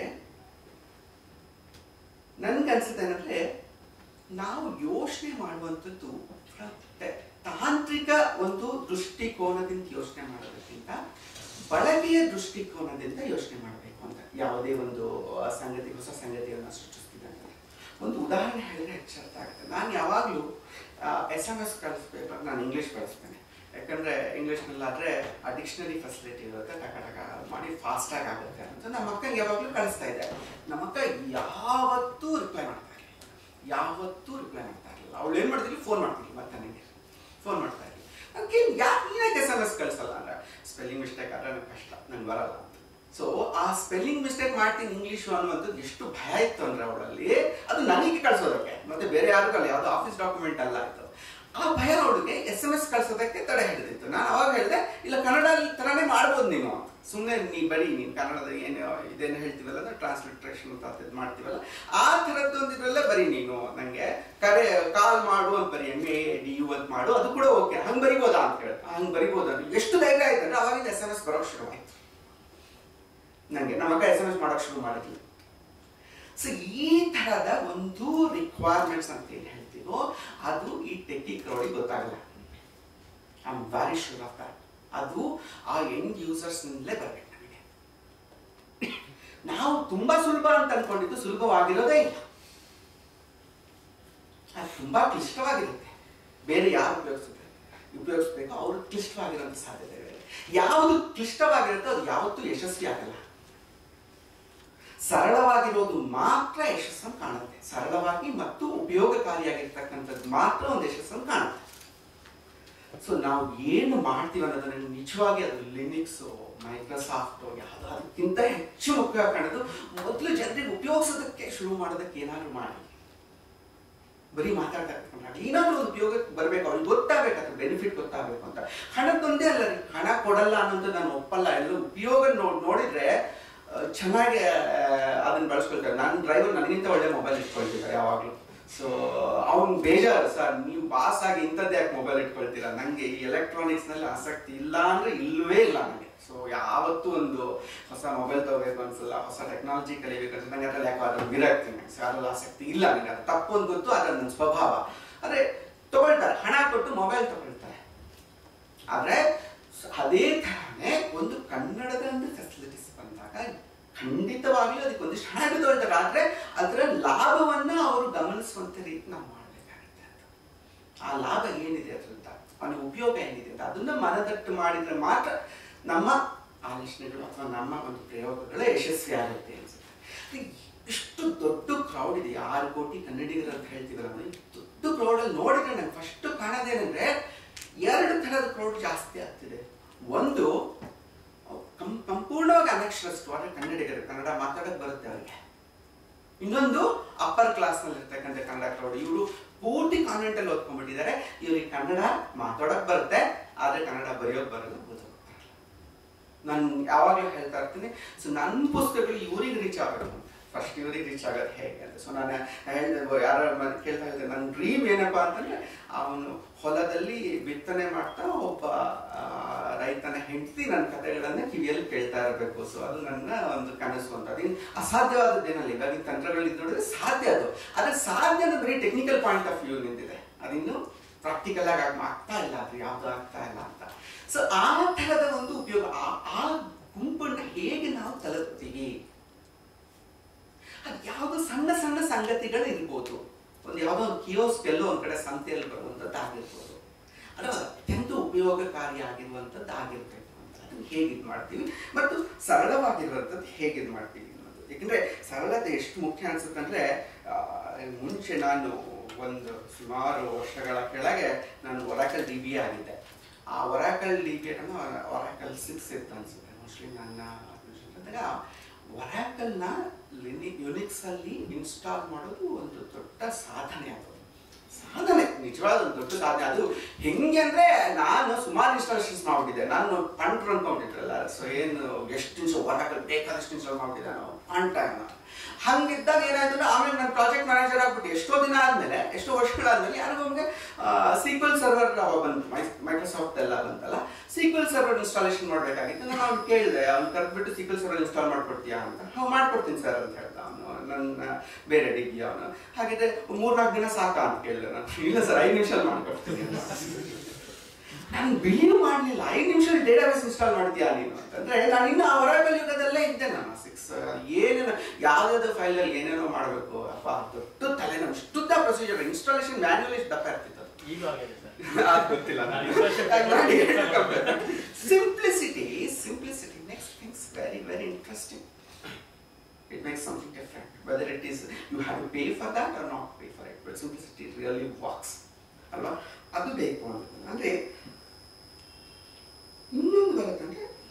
ನನ್ಗನ್ಸುತ್ತೆ ಏನಂದ್ರೆ ನಾವು ಯೋಚನೆ ಮಾಡುವಂಥದ್ದು ತಾಂತ್ರಿಕ ಒಂದು ದೃಷ್ಟಿಕೋನದಿಂದ ಯೋಚನೆ ಮಾಡೋದಕ್ಕಿಂತ ಬಳಕೆಯ ದೃಷ್ಟಿಕೋನದಿಂದ ಯೋಚನೆ ಮಾಡಬೇಕು ಅಂತ. ಯಾವುದೇ ಒಂದು ಸಂಗತಿ ಹೊಸ ಸಂಗತಿಯನ್ನು ಸೃಷ್ಟಿಸ್ತಿದೆ ಅಂತ ಒಂದು ಉದಾಹರಣೆ ಹೇಳಿದ್ರೆ ಹೆಚ್ಚು ಅರ್ಥ ಆಗುತ್ತೆ. ನಾನು ಯಾವಾಗಲೂ SMS ಕಳಿಸ್ಬೇಕು, ನಾನು ಇಂಗ್ಲೀಷ್ ಬಳಸ್ತೇನೆ. ಯಾಕಂದರೆ ಇಂಗ್ಲೀಷ್ನಲ್ಲಾದರೆ ಆ ಡಿಕ್ಷನರಿ ಫೆಸಿಲಿಟಿ ಇರುತ್ತೆ, ಟಕ ಟಕ ಮಾಡಿ ಫಾಸ್ಟಾಗಿ ಆಗುತ್ತೆ ಅಂತ ನಮ್ಮ ಅಕ್ಕಂಗೆ ಯಾವಾಗಲೂ ಕಳಿಸ್ತಾ ಇದ್ದೆ. ನಮ್ಮ ಅಕ್ಕ ಯಾವತ್ತೂ ರಿಪ್ಲೈ ಮಾಡ್ತಾ ಇರಲಿಲ್ಲ. ಅವಳು ಏನು ಮಾಡ್ತಿದ್ವಿ, ಫೋನ್ ಮಾಡ್ತಿದ್ವಿ, ಮತ್ತೆ ನನಗೆ ಫೋನ್ ಮಾಡ್ತಾ ಇದ್ವಿ. ಅದಕ್ಕೆ ಯಾಕೆ ನೀನಾಕೆ SMS ಕಳಿಸಲ್ಲ ಅಂದರೆ ಸ್ಪೆಲ್ಲಿಂಗ್ ಮಿಸ್ಟೇಕ್ ಆದರೆ ನನಗೆ ಕಷ್ಟ, ನಂಗೆ ಬರಲ್ಲ ಅಂತ. ಸೊ ಆ ಸ್ಪೆಲ್ಲಿಂಗ್ ಮಿಸ್ಟೇಕ್ ಮಾಡ್ತೀನಿ ಇಂಗ್ಲೀಷು ಅನ್ನುವಂಥದ್ದು ಎಷ್ಟು ಭಯ ಇತ್ತು ಅಂದರೆ ಅವಳಲ್ಲಿ, ಅದು ನನಗೆ ಕಳಿಸೋದಕ್ಕೆ, ಮತ್ತೆ ಬೇರೆ ಯಾರಿಗೂ ಅಲ್ಲ, ಯಾವುದೋ ಆಫೀಸ್ ಡಾಕ್ಯುಮೆಂಟ್ ಅಲ್ಲ ಇತ್ತು. ಆ ಭಯ ಅವಳಿಗೆ SMS ಕಳಿಸೋದಕ್ಕೆ ತಡೆ ಹಿಡಿದಿತ್ತು. ನಾನು ಅವಾಗ ಹೇಳಿದೆ, ಇಲ್ಲ ಕನ್ನಡ ಥರನೇ ಮಾಡ್ಬೋದು ನೀನು, ಸುಮ್ಮನೆ ಬರೀ ನೀನು ಕನ್ನಡದ ಏನು ಇದೇನು ಹೇಳ್ತೀವಲ್ಲ ಅಂದರೆ ಟ್ರಾನ್ಸ್ಲಿಟ್ರೇಷನ್ ಅಂತ ಇದು ಮಾಡ್ತೀವಲ್ಲ ಆ ಥರದ್ದು ಒಂದು ಇದರಲ್ಲೇ ಬರೀ ನೀನು, ನನಗೆ ಕಾಲ್ ಮಾಡು ಅಂತ ಬರೀ MADU ಅಂತ ಮಾಡು, ಅದು ಕೂಡ ಓಕೆ, ಹಂಗೆ ಬರಿಬೋದಾ ಅಂತ ಹೇಳಿ. ಹಂಗೆ ಬರಿಬೋದು ಅಂತ ಎಷ್ಟು ಧೈರ್ಯ ಆಯ್ತು ಅಂದರೆ ಅವಾಗಿಂದ SMS ಬರೋಕ್ಕೆ ಶುರುವಾಯಿತು ನನಗೆ. ನಮ್ಮ ಅಕ್ಕ SMS ಮಾಡೋಕ್ಕೆ ಶುರು ಮಾಡಿದ್ವಿ. ಸೊ ಈ ಥರದ ಒಂದು ರಿಕ್ವೈರ್ಮೆಂಟ್ಸ್ ಅಂತ ಏನು ಹೇಳ್ತೀವೋ ಅದು ಈ ಟೆಕ್ಕಿ ಕ್ರೌಡಿಗೆ ಗೊತ್ತಾಗಲ್ಲ. I am very sure of that. ಅದು ಆ ಎಂಡ್ ಯೂಸರ್ಸ್ನಿಂದಲೇ ಬರಬೇಕು ನಮಗೆ. ನಾವು ತುಂಬಾ ಸುಲಭ ಅಂತ ಅನ್ಕೊಂಡಿದ್ದು ಸುಲಭವಾಗಿರೋದೇ ಇಲ್ಲ, ಅದು ತುಂಬಾ ಕ್ಲಿಷ್ಟವಾಗಿರುತ್ತೆ. ಬೇರೆ ಯಾರು ಉಪಯೋಗಿಸ್ಬೇಕು ಅವರು ಕ್ಲಿಷ್ಟವಾಗಿರೋಂಥ ಸಾಧ್ಯತೆಗಳಿವೆ. ಯಾವುದು ಕ್ಲಿಷ್ಟವಾಗಿರುತ್ತೋ ಅದು ಯಾವತ್ತೂ ಯಶಸ್ವಿ ಆಗಲ್ಲ. ಸರಳವಾಗಿರೋದು ಮಾತ್ರ ಯಶಸ್ಸನ್ನು ಕಾಣುತ್ತೆ. ಸರಳವಾಗಿ ಮತ್ತು ಉಪಯೋಗಕಾರಿಯಾಗಿರ್ತಕ್ಕಂಥದ್ದು ಮಾತ್ರ ಒಂದು ಯಶಸ್ಸನ್ನು ಕಾಣುತ್ತೆ. ಸೊ ನಾವು ಏನು ಮಾಡ್ತೀವಿ ಅನ್ನೋದನ್ನು ನಿಜವಾಗಿ ಅದು ಲಿನಿಕ್ಸು ಮೈಕ್ರೋಸಾಫ್ಟು ಯಾವುದೋ ಅದಕ್ಕಿಂತ ಹೆಚ್ಚು ಮುಖ್ಯ ಕಾಣೋದು ಮೊದಲು ಜನರಿಗೆ ಉಪಯೋಗಿಸೋದಕ್ಕೆ ಶುರು ಮಾಡೋದಕ್ಕೆ ಏನಾದರೂ ಮಾಡಿ. ಬರೀ ಮಾತಾಡ್ತಾ ಏನಾದರೂ ಒಂದು ಉಪಯೋಗಕ್ಕೆ ಬರಬೇಕು, ಅವ್ರಿಗೆ ಗೊತ್ತಾಗಬೇಕು, ಅದ್ರ ಬೆನಿಫಿಟ್ ಗೊತ್ತಾಗಬೇಕು ಅಂತ. ಹಣಕ್ಕೊಂದೇ ಅಲ್ಲ ರೀ, ಹಣ ಕೊಡಲ್ಲ ಅನ್ನೋದು ನಾನು ಒಪ್ಪಲ್ಲ. ಎಲ್ಲರೂ ಉಪಯೋಗ ನೋಡಿದ್ರೆ ಚೆನ್ನಾಗಿ ಅದನ್ನು ಬಳಸ್ಕೊಳ್ತಾರೆ. ನನ್ನ ಡ್ರೈವರ್ ನನಗಿಂತ ಒಳ್ಳೆ ಮೊಬೈಲ್ ಇಟ್ಕೊಳ್ತಿದ್ದಾರೆ ಯಾವಾಗಲೂ. ಸೊ ಅವ್ನು ಬೇಜಾರು, ಸರ್ ನೀವು ಬಾಸ್ ಆಗಿ ಇಂಥದ್ದು ಯಾಕೆ ಮೊಬೈಲ್ ಇಟ್ಕೊಳ್ತೀರಾ, ನನಗೆ ಈ ಎಲೆಕ್ಟ್ರಾನಿಕ್ಸ್ನಲ್ಲಿ ಆಸಕ್ತಿ ಇಲ್ಲ ಅಂದರೆ ಇಲ್ಲವೇ ಇಲ್ಲ ನನಗೆ. ಸೊ ಯಾವತ್ತೂ ಒಂದು ಹೊಸ ಮೊಬೈಲ್ ತಗೋಬೇಕು ಅನ್ಸಲ್ಲ, ಹೊಸ ಟೆಕ್ನಾಲಜಿ ಕಲಿಬೇಕು ಅಂತ ನನಗೆ ಅದ್ರಲ್ಲಿ ಯಾಕೋ ಅದ್ರಲ್ಲಿ ಬಿರಾಗ್ತೀನಿ. ಸೊ ಅದ್ರಲ್ಲಿ ಆಸಕ್ತಿ ಇಲ್ಲ ನನಗೆ, ಅದು ತಪ್ಪು ಅಂತ ಗೊತ್ತು, ಅದು ನನ್ನ ಸ್ವಭಾವ. ಆದರೆ ತಗೊಳ್ತಾರೆ, ಹಣ ಕೊಟ್ಟು ಮೊಬೈಲ್ ತಗೊಳ್ತಾರೆ. ಆದರೆ ಅದೇ ಥರನೇ ಒಂದು ಕನ್ನಡದ ಒಂದು ಫೆಸಿಲಿಟೀಸ್ ಬಂದಾಗ ಖಂಡಿತವಾಗ್ಲೂ ಅದಕ್ಕೊಂದಿಷ್ಟು ಹಣ ತಗೊಳ್ತಾರೆ. ಆದರೆ ಅದರ ಲಾಭವನ್ನು ಅವರು ಗಮನಿಸುವಂಥ ರೀತಿ ನಾವು ಮಾಡಬೇಕಾಗುತ್ತೆ. ಆ ಲಾಭ ಏನಿದೆ ಅದರಿಂದ, ಅವನಿಗೆ ಉಪಯೋಗ ಏನಿದೆ ಅಂತ ಅದನ್ನು ಮನದಟ್ಟು ಮಾಡಿದರೆ ಮಾತ್ರ ನಮ್ಮ ಆಲೋಚನೆಗಳು ಅಥವಾ ನಮ್ಮ ಒಂದು ಪ್ರಯೋಗಗಳು ಯಶಸ್ವಿ ಆಗುತ್ತೆ ಅನ್ಸುತ್ತೆ. ಇಷ್ಟು ದೊಡ್ಡ ಕ್ರೌಡ್ ಇದೆ, 6 ಕೋಟಿ ಕನ್ನಡಿಗರು ಅಂತ ಹೇಳ್ತೀವಲ್ಲ, ದೊಡ್ಡ ಕ್ರೌಡಲ್ಲಿ ನೋಡಿದ್ರೆ ನಂಗೆ ಫಸ್ಟ್ ಕಾಣೋದೇನೆಂದರೆ 2 ಥರದ ಕ್ರೌಡ್ ಜಾಸ್ತಿ ಆಗ್ತಿದೆ. ಒಂದು ಸಂಪೂರ್ಣವಾಗಿ ಅನಕ್ಷರಸ್ಥರು, ಆದರೆ ಕನ್ನಡಿಗರು, ಕನ್ನಡ ಮಾತಾಡೋಕೆ ಬರುತ್ತೆ ಅವರಿಗೆ. ಇನ್ನೊಂದು ಅಪ್ಪರ್ ಕ್ಲಾಸ್ನಲ್ಲಿ ಇರ್ತಕ್ಕಂಥ ಕನ್ನಡ ಕ್ರೌಡ್, ಇವರು ಪೂರ್ತಿ ಕಾನ್ವೆಂಟಲ್ಲಿ ಓದ್ಕೊಂಡ್ಬಿಟ್ಟಿದ್ದಾರೆ, ಇವ್ರಿಗೆ ಕನ್ನಡ ಮಾತಾಡೋಕೆ ಬರುತ್ತೆ, ಆದರೆ ಕನ್ನಡ ಬರೆಯೋಕೆ ಬರೋದು ಓದೋಕೆ ಬರಲ್ಲ. ನಾನು ಯಾವಾಗಲೂ ಹೇಳ್ತಾ ಇರ್ತೀನಿ, ಸೊ ನನ್ನ ಪುಸ್ತಕಗಳು ಇವ್ರಿಗೆ ರೀಚ್ ಆಗಬೇಕು, ಫಸ್ಟ್ ಇವ್ರಿಗೆ ರೀಚ್ ಆಗೋದು ಹೇಗೆ ಅಂತ. ಸೊ ನಾನು ಹೇಳಿದೆ, ಯಾರು ಕೇಳ್ತಾ ಇದ್ದೆ, ನನ್ನ ಡ್ರೀಮ್ ಏನಪ್ಪ ಅಂತಂದರೆ ಅವನು ಹೊಲದಲ್ಲಿ ಬಿತ್ತನೆ ಮಾಡ್ತಾ ಒಬ್ಬ ರೈತನ ಹೆಂಡತಿ ನನ್ನ ಕಥೆಗಳನ್ನೇ ಕಿವಿಯಲ್ಲಿ ಕೇಳ್ತಾ ಇರಬೇಕು. ಸೊ ಅದು ನನ್ನ ಒಂದು ಕನಸು ಅಂತ. ಅದೇನು ಅಸಾಧ್ಯವಾದದ್ದೇನಲ್ಲ, ಇವಾಗ ತಂತ್ರಗಳಿದ್ದು ನೋಡಿದ್ರೆ ಸಾಧ್ಯ ಅದು. ಆದರೆ ಸಾಧ್ಯ ಅನ್ನೋದು ಬರೀ ಟೆಕ್ನಿಕಲ್ ಪಾಯಿಂಟ್ ಆಫ್ ವ್ಯೂ ನಿಂತಿದೆ, ಅದಿನ್ನು ಪ್ರಾಕ್ಟಿಕಲ್ ಆಗಿ ಆಗ್ತಾ ಇಲ್ಲ, ಅದು ಯಾವುದು ಆಗ್ತಾ ಇಲ್ಲ ಅಂತ. ಸೊ ಆ ಥರದ ಒಂದು ಉಪಯೋಗ, ಆ ಗುಂಪನ್ನು ಹೇಗೆ ನಾವು ತಲುಪ್ತೀವಿ, ಅದು ಯಾವುದೋ ಸಣ್ಣ ಸಣ್ಣ ಸಂಗತಿಗಳು ಇರ್ಬೋದು. ಒಂದು ಯಾವುದೋ ಒಂದು ಕಿಯೋಸ್ಕ್ ಎಲ್ಲೋ ಒಂದು ಕಡೆ ಸಂತೆಯಲ್ಲಿ ಬರುವಂಥದ್ದಾಗಿರ್ಬೋದು, ಅದು ಅತ್ಯಂತ ಉಪಯೋಗಕಾರಿಯಾಗಿರುವಂಥದ್ದು ಆಗಿರ್ಬೇಕು ಅಂತ. ಅದನ್ನು ಹೇಗೆ ಇದು ಮಾಡ್ತೀವಿ ಮತ್ತು ಸರಳವಾಗಿರುವಂಥದ್ದು ಹೇಗೆ ಇದು ಮಾಡ್ತೀವಿ ಅನ್ನೋದು. ಏಕೆಂದರೆ ಸರಳತೆ ಎಷ್ಟು ಮುಖ್ಯ ಅನ್ಸುತ್ತೆ ಅಂದರೆ, ಮುಂಚೆ ನಾನು ಒಂದು ಸುಮಾರು ವರ್ಷಗಳ ಕೆಳಗೆ ನಾನು ಒರಾಕಲ್ DB ಆಗಿದ್ದೆ. ಆ ಒರಾಕಲ್ DB ಅನ್ನೋ ಒರಾಕಲ್ 6 ಇತ್ತು ಅನ್ಸುತ್ತೆ ಮೋಸ್ಟ್ಲಿ. ನನ್ನ ಒರಾಕಲ್ನ ಯುನಿಕ್ಸಲ್ಲಿ ಇನ್ಸ್ಟಾಲ್ ಮಾಡೋದು ಒಂದು ದೊಡ್ಡ ಸಾಧನೆ. ಅದು ಸಾಧನೆ, ನಿಜವಾದ ಒಂದು ದೊಡ್ಡ ಸಾಧನೆ. ಅದು ಹೆಂಗೆ ಅಂದರೆ, ನಾನು ಸುಮಾರು ಇನ್ಸ್ಟಾಲೇಷನ್ಸ್ ಮಾಡ್ಬಿಟ್ಟಿದ್ದೆ. ನಾನು ಪಂಟ್ರು ಅಂದ್ಕೊಂಡಿದ್ರಲ್ಲ, ಸೊ ಏನು ಎಷ್ಟು ಒರಾಕಲ್ ಬೇಕಾದಷ್ಟು ಇನ್ಸ್ಟಾಲ್ ಮಾಡ್ಬಿಟ್ಟಿದ್ದೆ ನಾವು ಟೈಮ್ನ. ಹಂಗಿದ್ದಾಗ ಏನಾಯ್ತು ಅಂದರೆ, ಆಮೇಲೆ ನಾನು ಪ್ರಾಜೆಕ್ಟ್ ಮ್ಯಾನೇಜರ್ ಆಗ್ಬಿಟ್ಟು ಎಷ್ಟೋ ದಿನ ಆದಮೇಲೆ, ಎಷ್ಟೋ ವರ್ಷಗಳಾದ್ಮೇಲೆ ಯಾರಿಗೊಮ್ಗೆ SQL ಸರ್ವರ್ ಬಂತು, ಮೈಕ್ರೋಸಾಫ್ಟ್ ಎಲ್ಲ ಬಂತಲ್ಲ, SQL ಸರ್ವರ್ ಇನ್ಸ್ಟಾಲೇಷನ್ ಮಾಡಬೇಕಾಗಿತ್ತು. ನಾನು ಅವ್ನು ಕೇಳಿದೆ, ಅವ್ನು ಕರೆದ್ಬಿಟ್ಟು SQL ಸರ್ವರ್ ಇನ್ಸ್ಟಾಲ್ ಮಾಡ್ಕೊಡ್ತೀಯಾ ಅಂತ. ನಾವು ಮಾಡ್ಕೊಡ್ತೀನಿ ಸರ್ ಅಂತ ಹೇಳ್ದ ಅವನು, ನನ್ನ ಬೇರೆ DB ಅವನು. ಹಾಗಿದ್ರೆ 3-4 ದಿನ ಸಾಕಾ ಅಂತ ಕೇಳಿದೆ ನಾನು. ಇಲ್ಲ ಸರ್, 5 ನಿಮಿಷದಲ್ಲಿ ಮಾಡ್ಕೊಡ್ತೀನಿ. ನಾನು ಬಿಲೀವ್ ಮಾಡಲಿಲ್ಲ, 5 ನಿಮಿಷದಲ್ಲಿ ಡೇಟಾಬೇಸ್ ಇನ್ಸ್ಟಾಲ್ ಮಾಡ್ತೀಯಾ ನೀನು ಅಂತಂದರೆ. ನಾನು ಇನ್ನು ಆ ಒರಾಕಲ್ ಯುಗದಲ್ಲೇ ಇದ್ದೆ. ನಾನು 6 ಏನೇನೋ ಯಾವುದಾದ್ರು ಫೈಲಲ್ಲಿ ಏನೇನೋ ಮಾಡಬೇಕು, ಅಪ್ಪ ದೊಡ್ಡ ತಲೆನೋವು. ಇಷ್ಟುದ್ದ ಪ್ರೊಸೀಜರ್, ಇನ್ಸ್ಟಾಲೇಷನ್ ಮ್ಯಾನ್ಯುವಲ್ ಎಷ್ಟು ದಪ್ಪ ಇರ್ತಿತ್ತು ಅದು ಗೊತ್ತಿಲ್ಲ. Simplicity makes things very, very interesting. It makes something different. Whether it is you have to pay for that or not pay for it, but simplicity really works. ಅಲ್ವಾ? ಅದು ಬೇಕು ಅಂದರೆ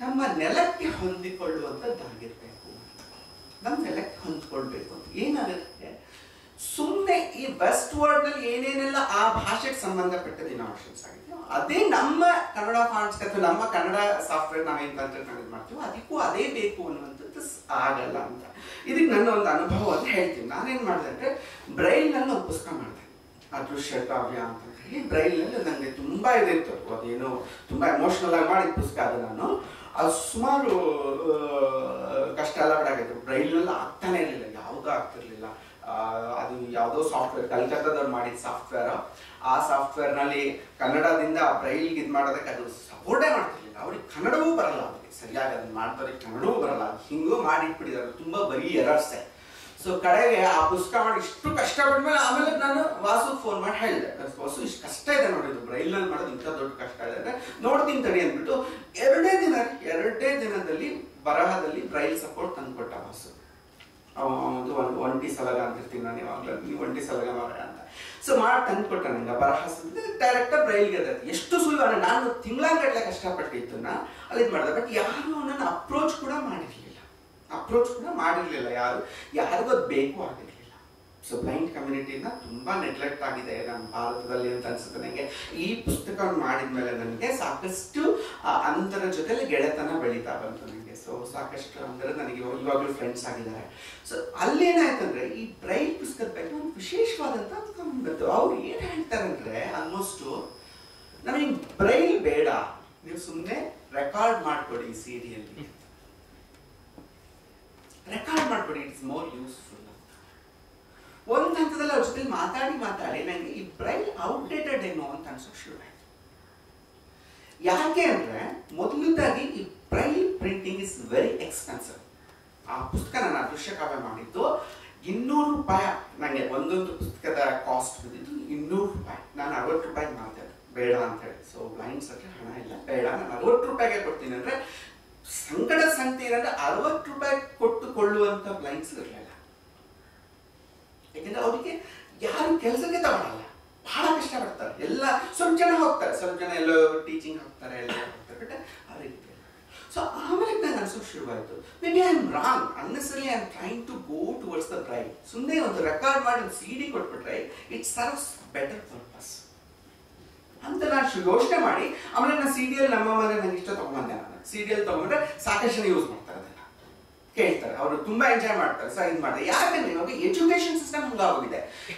ನಮ್ಮ ನೆಲಕ್ಕೆ ಹೊಂದಿಕೊಳ್ಳುವಂಥದ್ದಾಗಿರ್ಬೇಕು. ನಮ್ಮ ನೆಲಕ್ಕೆ ಹೊಂದ್ಕೊಳ್ಬೇಕು ಅಂತ ಏನಾಗುತ್ತೆ, ಸುಮ್ಮನೆ ಈ ವೆಸ್ಟ್ ವರ್ಲ್ಡ್ ನಲ್ಲಿ ಏನೇನೆಲ್ಲ ಆ ಭಾಷೆಗೆ ಸಂಬಂಧಪಟ್ಟದ ಇನೋವೇಷನ್ಸ್ ಆಗಿದೆಯೋ ಅದೇ ನಮ್ಮ ಕನ್ನಡ ಫಾಂಟ್ಸ್ ಅಥವಾ ನಮ್ಮ ಕನ್ನಡ ಸಾಫ್ಟ್ವೇರ್ ನಾವೇನು ತಂತ್ರಜ್ಞಾನ ಮಾಡ್ತೀವೋ ಅದಕ್ಕೂ ಅದೇ ಬೇಕು ಅನ್ನುವಂಥದ್ದು ಆಗಲ್ಲ ಅಂತ. ಇದಕ್ಕೆ ನನ್ನ ಒಂದು ಅನುಭವ ಅಂತ ಹೇಳ್ತೀನಿ. ನಾನೇನು ಮಾಡಿದೆ ಅಂದರೆ ಬ್ರೈಲ್ನಲ್ಲಿ ಒಂದು ಪುಸ್ತಕ ಮಾಡಿದೆ, ಅದೃಶ್ಯ ಕಾವ್ಯ ಅಂತ ಹೇಳಿ. ಬ್ರೈಲ್ನಲ್ಲಿ ನನಗೆ ತುಂಬ ಇದಿತ್ತು, ಅದೇನು ತುಂಬ ಎಮೋಷ್ನಲ್ ಆಗಿ ಮಾಡಿದ ಪುಸ್ತಕ. ಅದು ಅದು ಸುಮಾರು ಕಷ್ಟ ಎಲ್ಲ ಬಿಡಾಗಿತ್ತು. ಬ್ರೈಲ್ನಲ್ಲಿ ಆಗ್ತಾನೆ ಇರಲಿಲ್ಲ, ಯಾವುದೂ ಆಗ್ತಿರ್ಲಿಲ್ಲ. ಅದು ಯಾವುದೋ ಸಾಫ್ಟ್ವೇರ್ ಕಲ್ಕತ್ತಾದವ್ರು ಮಾಡಿದ ಸಾಫ್ಟ್ವೇರ್. ಆ ಸಾಫ್ಟ್ವೇರ್ನಲ್ಲಿ ಕನ್ನಡದಿಂದ ಬ್ರೈಲ್ಗೆ ಇದು ಮಾಡೋದಕ್ಕೆ ಅದು ಸಪೋರ್ಟೇ ಮಾಡ್ತಿರ್ಲಿಲ್ಲ. ಅವ್ರಿಗೆ ಕನ್ನಡವೂ ಬರಲ್ಲ, ಅವ್ರಿಗೆ ಸರಿಯಾಗಿ ಅದನ್ನ ಮಾಡ್ತಾರೆ, ಕನ್ನಡವೂ ಬರಲ್ಲ. ಹಿಂಗೂ ಮಾಡಿಟ್ಬಿಟ್ಟಿದ್ದಾರೆ, ತುಂಬ ಬರೀ ಎರರ್ಸೆ. ಸೊ ಕಡೆಗೆ ಆ ಪುಸ್ತಕ ಮಾಡಿ ಇಷ್ಟು ಕಷ್ಟಪಟ್ಮೇಲೆ ಆಮೇಲೆ ನಾನು ವಾಸು ಫೋನ್ ಮಾಡಿ ಹೇಳಿದೆ, ವಾಸು ಇಷ್ಟು ಕಷ್ಟ ಇದೆ ನೋಡಿದ್ದು, ಬ್ರೈಲ್ನಲ್ಲಿ ಮಾಡೋದು ಇಂಥ ದೊಡ್ಡ ಕಷ್ಟ ಇದೆ ಅಂದರೆ ನೋಡ್ತೀನಿ ತಡಿ ಅಂದ್ಬಿಟ್ಟು ಎರಡೇ ದಿನದಲ್ಲಿ ಬರಹದಲ್ಲಿ ಬ್ರೈಲ್ ಸಪೋರ್ಟ್ ತಂದುಕೊಟ್ಟ ವಾಸು. ಒಂದು ಒಂಟಿ ಸಲಗ ಅಂತಿರ್ತೀನಿ ನಾನು ಇವಾಗಲೂ, ನೀವು ಒಂಟಿ ಸಲಗ ಮಾಡ ಅಂತ. ಸೊ ಮಾಡಿ ತಂದುಕೊಟ್ಟ ನಂಗೆ ಬರಹ ಡೈರೆಕ್ಟಾಗಿ ಬ್ರೈಲ್ಗೆ ಅದ. ಎಷ್ಟು ಸುಲಭ, ನಾನು ತಿಂಗಳಾಗಟ್ಟಲೆ ಕಷ್ಟಪಟ್ಟಿದ್ದನ್ನ ಅಲ್ಲಿ ಮಾಡಿದೆ. ಬಟ್ ಯಾರು ನನ್ನ ಅಪ್ರೋಚ್ ಕೂಡ ಮಾಡಿರಲಿಲ್ಲ, ಯಾರಿಗೂ ಅದು ಬೇಕು ಆಗಿರಲಿಲ್ಲ. ಸೊ ಬ್ಲೈಂಡ್ ಕಮ್ಯುನಿಟಿನ ತುಂಬ ನೆಗ್ಲೆಕ್ಟ್ ಆಗಿದೆ ನಮ್ಮ ಭಾರತದಲ್ಲಿ ಅಂತ ಅನ್ಸುತ್ತೆ ನನಗೆ. ಈ ಪುಸ್ತಕವನ್ನು ಮಾಡಿದ್ಮೇಲೆ ನನಗೆ ಸಾಕಷ್ಟು ಅಂತರ ಜೊತೆಲಿ ಗೆಳೆತನ ಬೆಳೀತಾ ಬಂತು ನನಗೆ. ಸೊ ಸಾಕಷ್ಟು ಅಂದರೆ ನನಗೆ ಇವಾಗಲೂ ಫ್ರೆಂಡ್ಸ್ ಆಗಿದ್ದಾರೆ. ಸೊ ಅಲ್ಲೇನಾಯ್ತಂದ್ರೆ ಈ ಬ್ರೈಲ್ ಪುಸ್ತಕದ ಬಗ್ಗೆ ಒಂದು ವಿಶೇಷವಾದಂಥ ಬಂತು. ಅವ್ರು ಏನು ಹೇಳ್ತಾರೆ ಅಂದರೆ, ಆಲ್ಮೋಸ್ಟು ನಮಗೆ ಬ್ರೈಲ್ ಬೇಡ, ನೀವು ಸುಮ್ಮನೆ ರೆಕಾರ್ಡ್ ಮಾಡಿಕೊಡಿ, ಈ ಸಿಡಿಯಲ್ಲಿ ರೆಕಾರ್ಡ್ ಮಾಡಿಕೊಡಿ, ಇಟ್ ಇಸ್ ಮೋರ್ ಯೂಸ್ಫುಲ್. ಒಂದು ಹಂತದಲ್ಲಿ ಅವ್ರ ಜೊತೆ ಮಾತಾಡಿ ನನಗೆ ಈ ಬ್ರೈಲ್ ಔಟ್ಡೇಟೆಡ್ ಏನೋ ಅಂತ ಅನ್ಸೋಕೆ ಶುರುವಾಯಿತು. ಯಾಕೆ ಅಂದರೆ ಮೊದಲದಾಗಿ ಈ Braille printing is very expensive. ಆ ಪುಸ್ತಕ ನಾನು ಅದೃಶ್ಯ ಕಾವ್ಯ ಮಾಡಿದ್ದು ₹200 ನನಗೆ ಒಂದೊಂದು ಪುಸ್ತಕದ ಕಾಸ್ಟ್ ಬಿದ್ದಿದ್ದು ₹200. ನಾನು ₹60 ಮಾಡ್ತೇನೆ ಬೇಡ ಅಂತ ಹೇಳಿ. ಸೊ ಬ್ಲೈಂಡ್ಸ್ ಹತ್ರ ಹಣ ಇಲ್ಲ, ಬೇಡ ನಾನು ₹60 ಕೊಡ್ತೀನಿ ಅಂದರೆ ಸಂಕಟ ಸಂಗತಿ ಏನಂದ್ರೆ ₹60 ಕೊಟ್ಟುಕೊಳ್ಳುವಂಥ ಬ್ಲೈಂಡ್ಸ್ ಇರಲಿಲ್ಲ. ಯಾಕೆಂದ್ರೆ ಅವರಿಗೆ ಯಾರು ಕೆಲಸಕ್ಕೆ ತಗೊಳ್ಳಲ್ಲ, ಬಹಳ ಕಷ್ಟಪಡ್ತಾರೆ. ಎಲ್ಲ ಸ್ವಲ್ಪ ಜನ ಹೋಗ್ತಾರೆ, ಸ್ವಲ್ಪ ಜನ ಎಲ್ಲೋ ಟೀಚಿಂಗ್ ಹೋಗ್ತಾರೆ, ಎಲ್ಲ ಹೋಗ್ತಾರೆ, ಬಟ್ ಅವರಿಗೆ. ಸೊ ಆಮೇಲೆ ನಂಗೆ ಅನ್ಸೋಕೆ ಶುರುವಾಯಿತು, maybe I am wrong, unnecessary I am trying to go towards the Braille. ಸುಮ್ಮನೆ ಒಂದು ರೆಕಾರ್ಡ್ ಮಾಡಿ ಒಂದು CD ಕೊಟ್ಬಿಟ್ರೆ ಇಟ್ ಸರ್ವ್ಸ್ ಬೆಟರ್ ಪರ್ಪಸ್ ಅಂತ ನಾನು ಯೋಚನೆ ಮಾಡಿ ಆಮೇಲೆ ನಾನು CD-ಯಲ್ಲಿ ನಮ್ಮ ಮನೆ ನನಗೆ ಇಷ್ಟ ತೊಗೊಂಬಂದೆ. ನಾನು CD-ಯಲ್ಲಿ ತೊಗೊಂಡ್ರೆ ಸಾಕಷ್ಟು ಜನ ಯೂಸ್ ಮಾಡ್ತಾರೆ, ಅದನ್ನು ಕೇಳ್ತಾರೆ, ಅವರು ತುಂಬಾ ಎಂಜಾಯ್ ಮಾಡ್ತಾರೆ. ಸೊ ಇದು ಮಾಡಿದೆ. ಯಾಕಂದ್ರೆ ಇವಾಗ ಎಜುಕೇಶನ್ ಸಿಸ್ಟಮ್ ಹಂಗಾಗೋಗಿದೆ.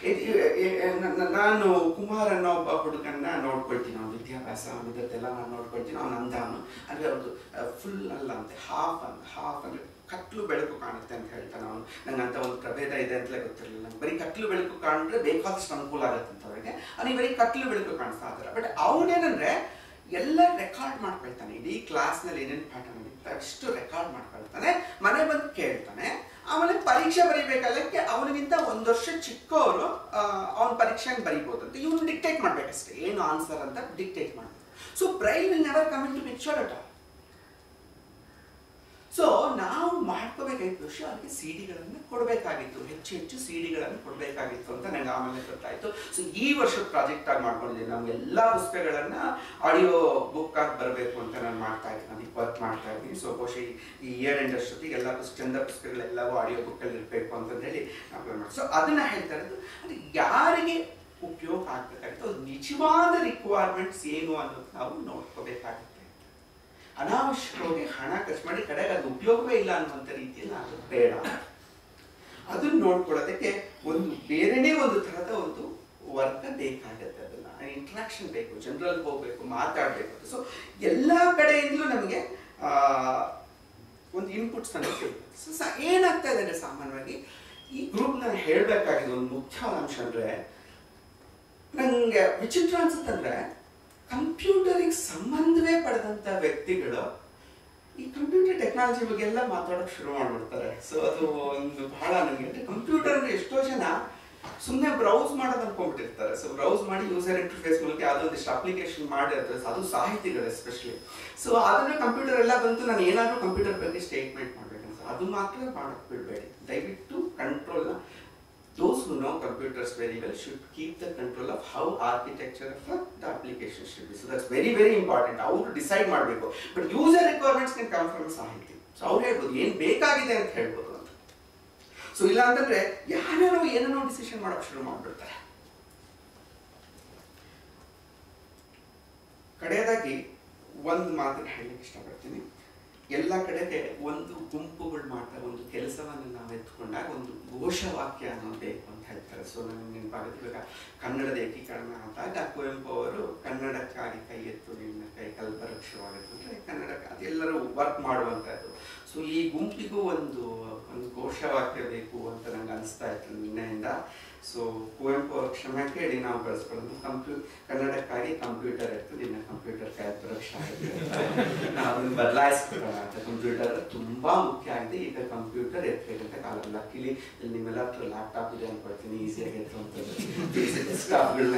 ನಾನು ಕುಮಾರ್ ಅನ್ನೋ ಒಬ್ಬ ಹುಡುಗನ್ನ ನೋಡ್ಕೊಳ್ತೀನಿ, ಅವ್ನ ವಿದ್ಯಾಭ್ಯಾಸ ಇದೆಲ್ಲ ನಾನು ನೋಡ್ಕೊಳ್ತೀನಿ. ಅವ್ನು ಅಂದಾನು ಅಂದರೆ ಅವ್ರದ್ದು ಫುಲ್ ಅಲ್ಲ ಅಂತೆ, ಹಾಫ್ ಅಂದರೆ ಕತ್ಲು ಬೆಳಕು ಕಾಣುತ್ತೆ ಅಂತ ಹೇಳ್ತಾನೆ ಅವನು. ನಂಗಂತ ಒಂದು ಪ್ರಭೇದ ಇದೆ ಅಂತಲೇ ಗೊತ್ತಿರಲಿಲ್ಲ. ಬರೀ ಕತ್ಲು ಬೆಳಕು ಕಾಣಿದ್ರೆ ಬೇಕಾದಷ್ಟು ಅನುಕೂಲ ಆಗುತ್ತೆ ಅಂತ ಅವರಿಗೆ, ಅವ್ನಿಗೆ ಬರೀ ಕತ್ಲು ಬೆಳಕು ಕಾಣಿಸ್ತಾ ಇದ್ದಾರೆ. ಬಟ್ ಅವನೇನಂದ್ರೆ ಎಲ್ಲ ರೆಕಾರ್ಡ್ ಮಾಡ್ಕೊಳ್ತಾನೆ, ಇಡೀ ಕ್ಲಾಸ್ನಲ್ಲಿ ಏನೇನು ಪಾಠ ಮಾಡಿರ್ತಾರೆ ಅಷ್ಟು ರೆಕಾರ್ಡ್ ಮಾಡ್ಕೊಳ್ತಾನೆ, ಮನೆ ಬಂದು ಕೇಳ್ತಾನೆ. ಆಮೇಲೆ ಪರೀಕ್ಷೆ ಬರೀಬೇಕಲ್ಲಕ್ಕೆ ಅವನಿಗಿಂತ 1 ವರ್ಷ ಚಿಕ್ಕವರು ಅವನ ಪರೀಕ್ಷೆಗೆ ಬರೀಬೋದಂತೆ. ಇವನು ಡಿಕ್ಟೇಟ್ ಮಾಡ್ಬೇಕಷ್ಟೇ, ಏನು ಆನ್ಸರ್ ಅಂತ ಡಿಕ್ಟೇಟ್ ಮಾಡ್ಬೇಕು. So Braille will never come in to picture at all. So ನಾವು ಮಾಡ್ಕೋಬೇಕಾಗಿತ್ತು ವಿಷಯ, ಅದಕ್ಕೆ CD-ಗಳನ್ನು ಕೊಡಬೇಕಾಗಿತ್ತು, ಹೆಚ್ಚು CD-ಗಳನ್ನು ಕೊಡಬೇಕಾಗಿತ್ತು ಅಂತ ನಂಗೆ ಆಮೇಲೆ ಗೊತ್ತಾಯಿತು. ಸೊ ಈ ವರ್ಷದ ಪ್ರಾಜೆಕ್ಟ್ ಆಗಿ ಮಾಡ್ಕೊಂಡಿದ್ದೀನಿ. ನಾವು ಎಲ್ಲ ಪುಸ್ತಕಗಳನ್ನು ಆಡಿಯೋ ಬುಕ್ ಆಗಿ ಬರಬೇಕು ಅಂತ ನಾನು ಮಾಡ್ತಾ ಇದ್ದೀನಿ, ನಾನು ವರ್ಕ್ ಮಾಡ್ತಾ ಇದ್ದೀನಿ. ಸೊ ಬಹುಶಃ ಈ ಇಯರ್ ಎಂಡ್ ಅಷ್ಟೊತ್ತಿಗೆ ಎಲ್ಲ ಚಂದ ಪುಸ್ತಕಗಳೆಲ್ಲವೂ ಆಡಿಯೋ ಬುಕ್ಕಲ್ಲಿ ಇರಬೇಕು ಅಂತ ಹೇಳಿ ಅಪ್ಲೈ ಮಾಡಿ. ಸೊ ಅದನ್ನು ಹೇಳ್ತಾ ಇರೋದು, ಅದು ಯಾರಿಗೆ ಉಪಯೋಗ ಆಗಬೇಕಾಗಿತ್ತು, ಅದು ನಿಜವಾದ ರಿಕ್ವೈರ್ಮೆಂಟ್ಸ್ ಏನು ಅನ್ನೋದು ನಾವು ನೋಡ್ಕೋಬೇಕಾಗುತ್ತೆ. ಅನಾವಶ್ಯಕವಾಗಿ ಹಣ ಖರ್ಚು ಮಾಡಿ ಕಡೆಗೆ ಅದು ಉಪಯೋಗವೇ ಇಲ್ಲ ಅನ್ನುವಂಥ ರೀತಿಯಲ್ಲಿ ಅದು ಬೇಡ. ಅದನ್ನು ನೋಡ್ಕೊಳ್ಳೋದಕ್ಕೆ ಒಂದು ಬೇರೆನೇ ಒಂದು ಥರದ ಒಂದು ವರ್ಗ ಬೇಕಾಗತ್ತೆ. ಅದನ್ನ ಇಂಟ್ರಾಕ್ಷನ್ ಬೇಕು, ಜನರಲ್ಲಿ ಹೋಗ್ಬೇಕು, ಮಾತಾಡಬೇಕು. ಸೊ ಎಲ್ಲ ಕಡೆಯಿಂದಲೂ ನಮಗೆ ಒಂದು ಇನ್ಪುಟ್ಸ್ ನನಗೆ ಸಿಗುತ್ತೆ. ಸೊ ಏನಾಗ್ತಾ ಇದೆ ಅಂದರೆ, ಸಾಮಾನ್ಯವಾಗಿ ಈ ಗ್ರೂಪ್ ನಾನು ಹೇಳಬೇಕಾಗಿದ್ದು ಒಂದು ಮುಖ್ಯವಾದ ಅಂಶ ಅಂದರೆ, ನನಗೆ ವಿಚಿತ್ರ ಅನ್ಸುತ್ತಂದ್ರೆ ಕಂಪ್ಯೂಟರಿಗೆ ಸಂಬಂಧವೇ ಪಡೆದಂಥ ವ್ಯಕ್ತಿಗಳು ಈ ಕಂಪ್ಯೂಟರ್ ಟೆಕ್ನಾಲಜಿ ಬಗ್ಗೆ ಎಲ್ಲ ಮಾತಾಡೋಕೆ ಶುರು ಮಾಡಿಬಿಡ್ತಾರೆ. ಸೊ ಅದು ಒಂದು ಬಹಳ ನನಗೆ ಕಂಪ್ಯೂಟರ್ ಅಂದರೆ ಎಷ್ಟೋ ಜನ ಸುಮ್ಮನೆ ಬ್ರೌಸ್ ಮಾಡೋದು ಅನ್ಕೊಂಡ್ಬಿಟ್ಟಿರ್ತಾರೆ. ಸೊ ಬ್ರೌಸ್ ಮಾಡಿ ಯೂಸರ್ ಇಂಟರ್ಫೇಸ್ ಮೂಲಕ ಯಾವುದೊಂದಿಷ್ಟು ಅಪ್ಲಿಕೇಶನ್ ಮಾಡಿರ್ತಾರೆ, ಅದು ಸಾಹಿತಿಗಳು ಎಸ್ಪೆಷಲಿ. ಸೊ ಅದನ್ನು ಕಂಪ್ಯೂಟರ್ ಎಲ್ಲ ಬಂತು, ನಾನು ಏನಾದರೂ ಕಂಪ್ಯೂಟರ್ ಬಗ್ಗೆ ಸ್ಟೇಟ್ಮೆಂಟ್ ಮಾಡಬೇಕಂತ ಅದು ಮಾತ್ರ ಮಾಡೋಕ್ಕೆ ಬಿಡಬೇಡಿ. ದಯವಿಟ್ಟು ಕಂಟ್ರೋಲ್ನ those who know computers very well should keep the control of how architecture of the application should be. So that's very, very important. ಅವರು ಡಿಸೈಡ್ ಮಾಡಬೇಕು. But user requirements can come from ಸಾಹಿತ್ಯ. ಸೊ ಅವ್ರು ಹೇಳ್ಬೋದು ಏನು ಬೇಕಾಗಿದೆ ಅಂತ ಹೇಳ್ಬೋದು ಅಂತ. ಸೊ ಇಲ್ಲ ಅಂತಂದ್ರೆ ಯಾರ್ಯಾರೋ ಏನೇನೋ ಡಿಸಿಷನ್ ಮಾಡೋಕೆ ಶುರು ಮಾಡಿಬಿಡ್ತಾರೆ. ಕಡೆಯದಾಗಿ ಒಂದು ಮಾತನ್ನು ಹೇಳಲಿಕ್ಕೆ ಇಷ್ಟಪಡ್ತೀನಿ. ಎಲ್ಲ ಕಡೆಗೆ ಒಂದು ಗುಂಪುಗಳು ಮಾಡ್ತಾರೆ, ಒಂದು ಕೆಲಸವನ್ನು ನಾವು ಎತ್ಕೊಂಡಾಗ ಒಂದು ಘೋಷವಾಕ್ಯ ಅನ್ನೋದು ಬೇಕು ಅಂತ ಹೇಳ್ತಾರೆ. ಸೊ ನನಗೆ ನೆನಪಾಗುತ್ತೆ, ಇವಾಗ ಕನ್ನಡದ ಏಕೀಕರಣ ಆದಾಗ ಕುವೆಂಪು ಅವರು ಕನ್ನಡಕ್ಕಾಗಿ ಕೈ ಎತ್ತು ನಿನ್ನ ಕೈ ಕಲ್ಪವೃಕ್ಷವಾಗುತ್ತೆ ಅಂದರೆ ಕನ್ನಡಕ್ಕೆ ಅದೆಲ್ಲರೂ ವರ್ಕ್ ಮಾಡುವಂಥದ್ದು. ಸೊ ಈ ಗುಂಪಿಗೂ ಒಂದು ಘೋಷವಾಕ್ಯ ಬೇಕು ಅಂತ ನಂಗೆ ಅನಿಸ್ತಾ ಇತ್ತು ನಿನ್ನೆಯಿಂದ. ಸೊ ಕುವೆಂಪು ಅವ್ರ ಕ್ಷಮೆ ಕೇಳಿ ನಾವು ಬಳಸ್ಕೊಳ್ಳೋದು ಕನ್ನಡಕ್ಕಾಗಿ ಕಂಪ್ಯೂಟರ್ ಎತ್ತು ನಿನ್ನ ಕಂಪ್ಯೂಟರ್ ಕಲ್ಪವೃಕ್ಷ ಆಗುತ್ತೆ. ನಾವು ಅದನ್ನು ಬದಲಾಯಿಸ್ಕೊಳ್ಳೋಣ ಅಂತ. ಕಂಪ್ಯೂಟರ್ ತುಂಬಾ ಮುಖ್ಯ ಆಗಿದೆ ಈಗ. ಕಂಪ್ಯೂಟರ್ ಎತ್ತಬೇಕಂತ ಕಾಲ ಲಕ್ಕಿಲಿ ಇಲ್ಲಿ ನಿಮ್ಮೆಲ್ಲ ಹತ್ರ ಲ್ಯಾಪ್ಟಾಪ್ ಇದೆ ಅನ್ಕೊಳ್ತೀನಿ, ಈಸಿಯಾಗಿ ಎತ್ತುವಂಥದ್ದು. ಡೆಸ್ಕ್ಟಾಪ್ಗಳನ್ನ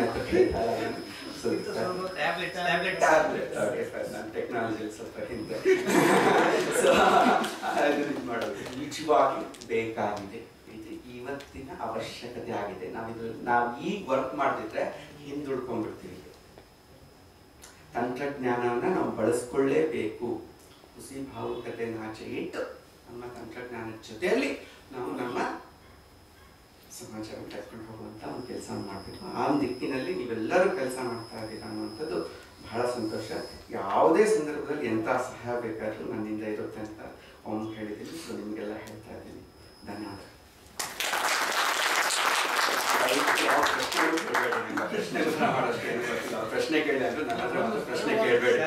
ನಾನು ಟೆಕ್ನಾಲಜಿ ಸ್ವಲ್ಪ ಹಿಂದೆ. ಸೊ ಇದು ಮಾಡೋದು ನಿಜವಾಗಿ ಬೇಕಾಗಿದೆ, ಇದು ಇವತ್ತಿನ ಅವಶ್ಯಕತೆ ಆಗಿದೆ. ನಾವು ಈಗ ವರ್ಕ್ ಮಾಡಿದ್ರೆ ಹಿಂದುಳ್ಕೊಂಡ್ಬಿಡ್ತೀವಿ. ತಂತ್ರಜ್ಞಾನವನ್ನ ನಾವು ಬಳಸ್ಕೊಳ್ಳೇಬೇಕು. ಹುಸಿ ಭಾವುಕತೆಯನ್ನು ಆಚೆ ಇಟ್ಟು ನಮ್ಮ ತಂತ್ರಜ್ಞಾನದ ಜೊತೆಯಲ್ಲಿ ನಾವು ನಮ್ಮ ಸಮಾಜವನ್ನು ಕಟ್ಕೊಂಡು ಹೋಗುವಂತ ಒಂದು ಕೆಲಸ ಮಾಡಬೇಕು. ಆ ದಿಕ್ಕಿನಲ್ಲಿ ನೀವೆಲ್ಲರೂ ಕೆಲಸ ಮಾಡ್ತಾ ಇದ್ದೀರಾ ಅನ್ನುವಂಥದ್ದು ಬಹಳ ಸಂತೋಷ. ಯಾವುದೇ ಸಂದರ್ಭದಲ್ಲಿ ಎಂಥ ಸಹಾಯ ಬೇಕಾದರೂ ನನ್ನಿಂದ ಇರುತ್ತೆ ಅಂತ ಅವ್ನು ಹೇಳಿದ್ದೀನಿ. ಸೊ ನಿಮಗೆಲ್ಲ ಹೇಳ್ತಾ ಇದ್ದೀನಿ. ಧನ್ಯವಾದ. ಪ್ರಶ್ನೆ ಉತ್ತರ ಮಾಡೋದು ಏನು ಗೊತ್ತಿಲ್ಲ. ಪ್ರಶ್ನೆ ಕೇಳಿ ಅಂದ್ರೆ ನನ್ನ ಹತ್ರ ಒಂದು ಪ್ರಶ್ನೆ ಕೇಳಬೇಡಿ.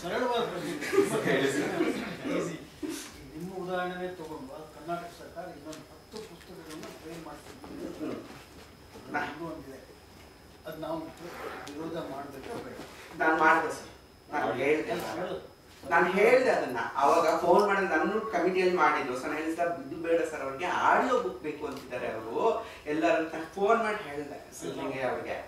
ನಿಮ್ಮ ಉದಾಹರಣೆ ತಗೊಂಡು ಕರ್ನಾಟಕ ಸರ್ಕಾರ ಇನ್ನೊಂದು 10 ಪುಸ್ತಕಗಳನ್ನು ಟ್ರೈನ್ ಮಾಡ್ತಿದ್ದೀವಿ ಒಂದಿದೆ. ಅದು ನಾವು ವಿರೋಧ ಮಾಡಬೇಕು. ನಾನು ಮಾಡಿದೆ ಸರ್, ನಾನು ಹೇಳಿದೆ ಅದನ್ನ. ಅವಾಗ ಫೋನ್ ಮಾಡಿದ್ರೆ ನನ್ನ ಕಮಿಟಿಯಲ್ಲಿ ಮಾಡಿದ್ರು. ಸೊ ನಾನು ಹೇಳಿದ ಇದು ಬೇಡ ಸರ್, ಅವ್ರಿಗೆ ಆಡಿಯೋ ಬುಕ್ ಬೇಕು ಅಂತಿದ್ದಾರೆ ಅವರು ಎಲ್ಲರೂ. ಫೋನ್ ಮಾಡಿ ಹೇಳಿದೆ ಸಿದ್ಲಿಂಗೆ ಅವ್ರಿಗೆ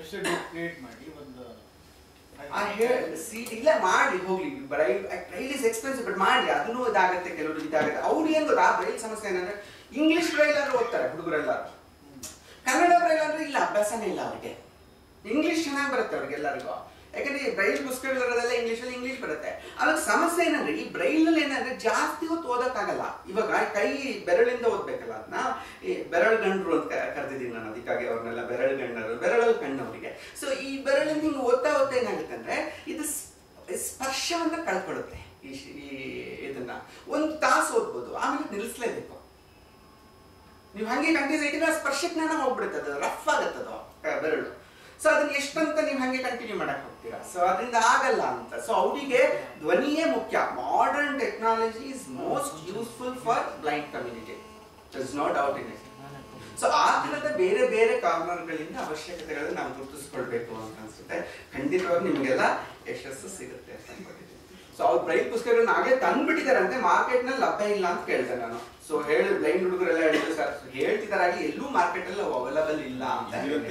ಇಲ್ಲ ಮಾಡಿ ಹೋಗ್ಲಿ, ಬ್ರೈಲ್ ಇಸ್ ಎಕ್ಸ್ಪೆನ್ಸಿವ್, ಬಟ್ ಮಾಡಿ ಅದನ್ನು ಇದಾಗುತ್ತೆ, ಕೆಲವರು ಇದಾಗುತ್ತೆ. ಅವ್ರು ಏನ್ ಗೊತ್ತಾ, ಬ್ರೈಲ್ ಸಮಸ್ಯೆ ಏನಂದ್ರೆ ಇಂಗ್ಲಿಷ್ ಬ್ರೈಲ್ ಆದ್ರೂ ಓದ್ತಾರೆ ಹುಡುಗರೆಲ್ಲರೂ, ಕನ್ನಡ ಬ್ರೈಲ್ ಅಂದ್ರೆ ಇಲ್ಲ, ಅಭ್ಯಾಸನೇ ಇಲ್ಲ ಅವ್ರಿಗೆ. ಇಂಗ್ಲಿಷ್ ಚೆನ್ನಾಗಿ ಬರುತ್ತೆ ಅವ್ರಿಗೆಲ್ಲರಿಗೂ, ಯಾಕಂದ್ರೆ ಈ ಬ್ರೈಲ್ ಪುಸ್ತಕಗಳಿರೋದೆಲ್ಲ ಇಂಗ್ಲಿಷ್ ಬರುತ್ತೆ. ಅದಕ್ಕೆ ಸಮಸ್ಯೆ ಏನಂದ್ರೆ ಈ ಬ್ರೈಲ್ ಅಲ್ಲಿ ಏನಂದ್ರೆ ಜಾಸ್ತಿ ಹೊತ್ತು ಓದಕ್ಕಾಗಲ್ಲ. ಇವಾಗ ಕೈ ಬೆರಳಿಂದ ಓದ್ಬೇಕಲ್ಲ, ಅದನ್ನ ಈ ಬೆರಳು ಗಂಡ್ರು ಅಂತ ಕರೆದಿದ್ದೀನಿ ನಾನು. ಅದಕ್ಕಾಗಿ ಅವ್ರನ್ನೆಲ್ಲ ಬೆರಳು ಗಂಡರು, ಬೆರಳಲ್ಲಿ ಕಣ್ಣವರಿಗೆ. ಸೊ ಈ ಬೆರಳಿಂದ ಹಿಂಗೆ ಓದ್ತಾ ಏನಾಗುತ್ತೆ ಅಂದ್ರೆ ಇದು ಸ್ಪರ್ಶವನ್ನ ಕಳ್ಕೊಳ್ಳುತ್ತೆ. ಈ ಇದನ್ನ 1 ತಾಸು ಓದ್ಬೋದು, ಆಮೇಲೆ ನಿಲ್ಲಿಸ್ಲೇಬೇಕು. ನೀವು ಹಂಗೆ ಕಂಟಿನ್ಯೂ ಇಟ್ಟಿದ್ರೆ ಸ್ಪರ್ಶ ಜ್ಞಾನ ಹೋಗ್ಬಿಡುತ್ತೆ, ಅದು ರಫ್ ಆಗುತ್ತೆ ಅದು ಬೆರಳು. ಸೊ ಅದನ್ನ ಎಷ್ಟಂತ ನೀವು ಹಂಗೆ ಕಂಟಿನ್ಯೂ ಮಾಡಕ್ ಹೋಗ್ತೀರಾ? ಸೊ ಅದರಿಂದ ಆಗಲ್ಲ ಅಂತ. ಸೊ ಅವರಿಗೆ ಧ್ವನಿಯೇ ಮುಖ್ಯ. Modern technology is most useful for blind community, there is no doubt in it. So ಆ ತರದ ಬೇರೆ ಬೇರೆ ಕಾರ್ನರ್ಗಳಿಂದ ಅವಶ್ಯಕತೆಗಳನ್ನು ನಾವು ಗುರುತಿಸ್ಕೊಳ್ಬೇಕು ಅಂತ ಅನ್ಸುತ್ತೆ. ಖಂಡಿತವಾಗಿ ನಿಮಗೆಲ್ಲ ಯಶಸ್ಸು ಸಿಗುತ್ತೆ ಅಂತ ಅನ್ಕೊಂಡಿದ್ದೀನಿ. ಸೊ ಅವ್ರು ಬ್ರೈಲ್ ಪುಸ್ತಕಗಳನ್ನ ಹಾಗೆ ತಂದ್ಬಿಟ್ಟಿದ್ದಾರೆ ಅಂತೆ, ಮಾರ್ಕೆಟ್ ನಲ್ಲಿ ಲಭ್ಯ ಇಲ್ಲ ಅಂತ ಕೇಳ್ದೆ ನಾನು. ಸೊ ಹೇಳಿ ಬ್ಲೈಂಡ್ ಹುಡುಗರೆಲ್ಲ ಹೇಳಿದ್ರು ಸರ್, ಹೇಳ್ತಿದಾರಾಗಿ ಎಲ್ಲೂ ಮಾರ್ಕೆಟ್ ಅಲ್ಲಿ ಅವೈಲಬಲ್ ಇಲ್ಲ ಅಂತ.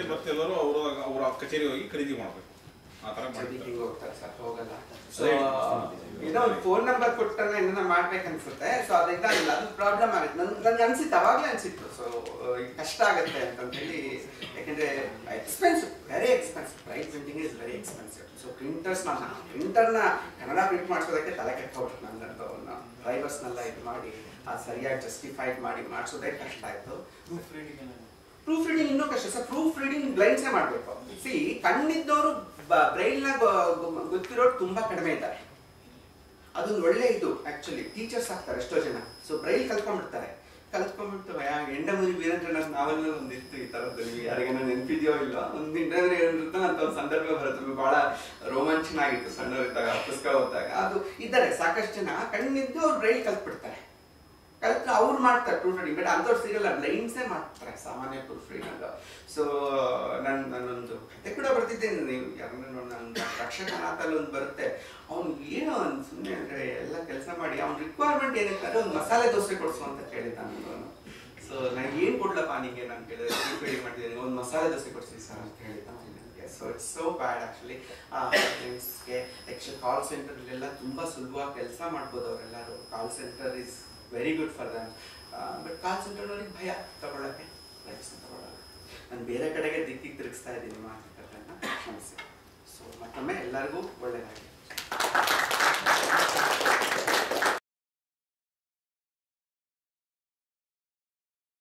ಅವರ ಕಚೇರಿ ಹೋಗಿ ಖರೀದಿ ಮಾಡ್ಬೇಕು, ಹೋಗ್ತಾರೆ ಸರ್, ಹೋಗಲ್ಲ. ಸೊ ಏನೋ ಒಂದು ಫೋನ್ ನಂಬರ್ ಕೊಟ್ಟರೆ ಏನನ್ನ ಮಾಡ್ಬೇಕನ್ಸುತ್ತೆ. ಸೊ ಅದರಿಂದ ಇಲ್ಲ, ಅದು ಪ್ರಾಬ್ಲಮ್ ಆಗುತ್ತೆ. ನನ್ಗೆ ಅನ್ಸಿತ್ತು, ಅವಾಗಲೇ ಅನ್ಸಿತ್ತು. ಸೊ ಕಷ್ಟ ಆಗುತ್ತೆ ಅಂತ ಹೇಳಿ, ಯಾಕಂದ್ರೆ expensive, very expensive. Price printing is very expensive. So ಪ್ರಿಂಟರ್ನ ಕನ್ನಡ ಪ್ರಿಂಟ್ ಮಾಡಿಸೋದಕ್ಕೆ ತಲೆ ಕೆಟ್ಟೋಗ್ಬಿಟ್ಟು ನಂದಂತೂ ಡ್ರೈವರ್ಸ್ನೆಲ್ಲ ಇದು ಮಾಡಿ ಅದು ಸರಿಯಾಗಿ ಜಸ್ಟಿಫೈಡ್ ಮಾಡಿ ಮಾಡಿಸೋದೇ ಕಷ್ಟ ಆಯ್ತು. ಪ್ರೂಫ್ ರೀಡಿಂಗ್ ಇನ್ನೂ ಕಷ್ಟ ಸರ್. ಪ್ರೂಫ್ ರೀಡಿಂಗ್ ಬ್ಲೈಂಡ್ಸೇ ಮಾಡಬೇಕು. ಸಿ ಕಣ್ಣಿದ್ದವರು ಬ್ರೈಲ್ನ ಗೊತ್ತಿರೋರು ತುಂಬಾ ಕಡಿಮೆ ಇದ್ದಾರೆ. ಅದೊಂದು ಒಳ್ಳೆ ಇದು ಆಕ್ಚುಲಿ. ಟೀಚರ್ಸ್ ಆಗ್ತಾರೆ ಎಷ್ಟೋ ಜನ. ಸೊ ಬ್ರೈಲ್ ಕಲ್ತ್ಕೊಂಡ್ಬಿಡ್ತಾರೆ. ಕಲ್ತ್ಕೊಂಡ್ಬಿಟ್ಟು ಎಂಡಮುರಿ ವೀರೇಂದ್ರನಾಥ್ ನಾವೆಲ್ಲ ಒಂದಿತ್ತು ಈ ತರದ್ದು. ನೀವು ಯಾರಿಗೇನೋ ನೆನಪಿದೆಯೋ ಇಲ್ಲ, ಒಂದು ಇಂಟರ್ವ್ಯೂ ಏನಿರುತ್ತೆ ಅಂತ ಒಂದು ಸಂದರ್ಭ ಬರುತ್ತೆ, ಬಹಳ ರೋಮಾಂಚನ ಆಗಿತ್ತು ಸಣ್ಣವರಿದ್ದಾಗ, ಪುಸ್ತಕ ಓದಿದಾಗ. ಅದು ಇದ್ದಾರೆ ಸಾಕಷ್ಟು ಜನ ಕಣ್ಣಿದ್ದು ಅವ್ರು ಬ್ರೈಲ್ ಕಲ್ತ್ಬಿಡ್ತಾರೆ. ಕಲ್ತು ಅವ್ರು ಮಾಡ್ತಾರೆ ಪ್ರೂಫ್ ರೀಡಿಂಗ್. ಬಟ್ ಅಂಥವ್ರು ಸಿಗಲ್ಲ, ಬ್ಲೈಂಡ್ಸೇ ಮಾಡ್ತಾರೆ ಸಾಮಾನ್ಯ ಪ್ರೂಫ್ ರೀಡಿಂಗ್. ಸೊ ನಾನೊಂದು ಕತೆ ಕೂಡ ಬರ್ತಿದ್ದೇನೆ. ನೀವು ಯಾರನ್ನ ನನ್ನ ರಕ್ಷಕನಾಥಲ್ಲಿ ಒಂದು ಬರುತ್ತೆ. ಅವ್ನು ಏನೋ ಒಂದು ಸುಮ್ಮನೆ ಅಂದರೆ ಎಲ್ಲ ಕೆಲಸ ಮಾಡಿ ಅವ್ನ ರಿಕ್ವೈರ್ಮೆಂಟ್ ಏನಕ್ಕೆ ಒಂದು ಮಸಾಲೆ ದೋಸೆ ಕೊಡಿಸು ಅಂತ ಕೇಳಿದ್ದ ನಾನು. ಸೊ ನನಗೆ ಏನು ಕೊಡ್ಲಪ್ಪ ನಿಮಗೆ ನಾನು ಕೇಳಿದ್ರೆ, ಪ್ರೂಫ್ ರೀಡಿಂಗ್ ಮಾಡ್ತಿದ್ದೀನಿ, ಒಂದು ಮಸಾಲೆ ದೋಸೆ ಕೊಡಿಸಿ ಸರ್ ಅಂತ ಹೇಳಿದ್ದ ನನಗೆ. So it's so bad actually. ಫ್ರೆಂಡ್ಸ್ಗೆ ಆ್ಯಕ್ಚುಲಿ ಕಾಲ್ ಸೆಂಟರ್ಲೆಲ್ಲ ತುಂಬ ಸುಲಭವಾಗಿ ಕೆಲಸ ಮಾಡ್ಬೋದು ಅವರೆಲ್ಲರೂ. Call centre is very good for them. But call ಸೆಂಟರ್ನವ್ರಿಗೆ ಭಯ ತಗೊಳ್ಳೋಕ್ಕೆ, ಲೈಫ್ಸ್ನ ತಗೊಳ್ಳೋದು. ನಾನು ಬೇರೆ ಕಡೆಗೆ ದಿಕ್ಕಿಗೆ ತಿರುಗಿಸ್ತಾ ಇದ್ದೀನಿ ಮಾತುಕತೆಯನ್ನು, ಕ್ಷಮಿಸಿ. ಸೊ ಮತ್ತೊಮ್ಮೆ ಎಲ್ಲರಿಗೂ ಒಳ್ಳೆಯದಾಗಿ.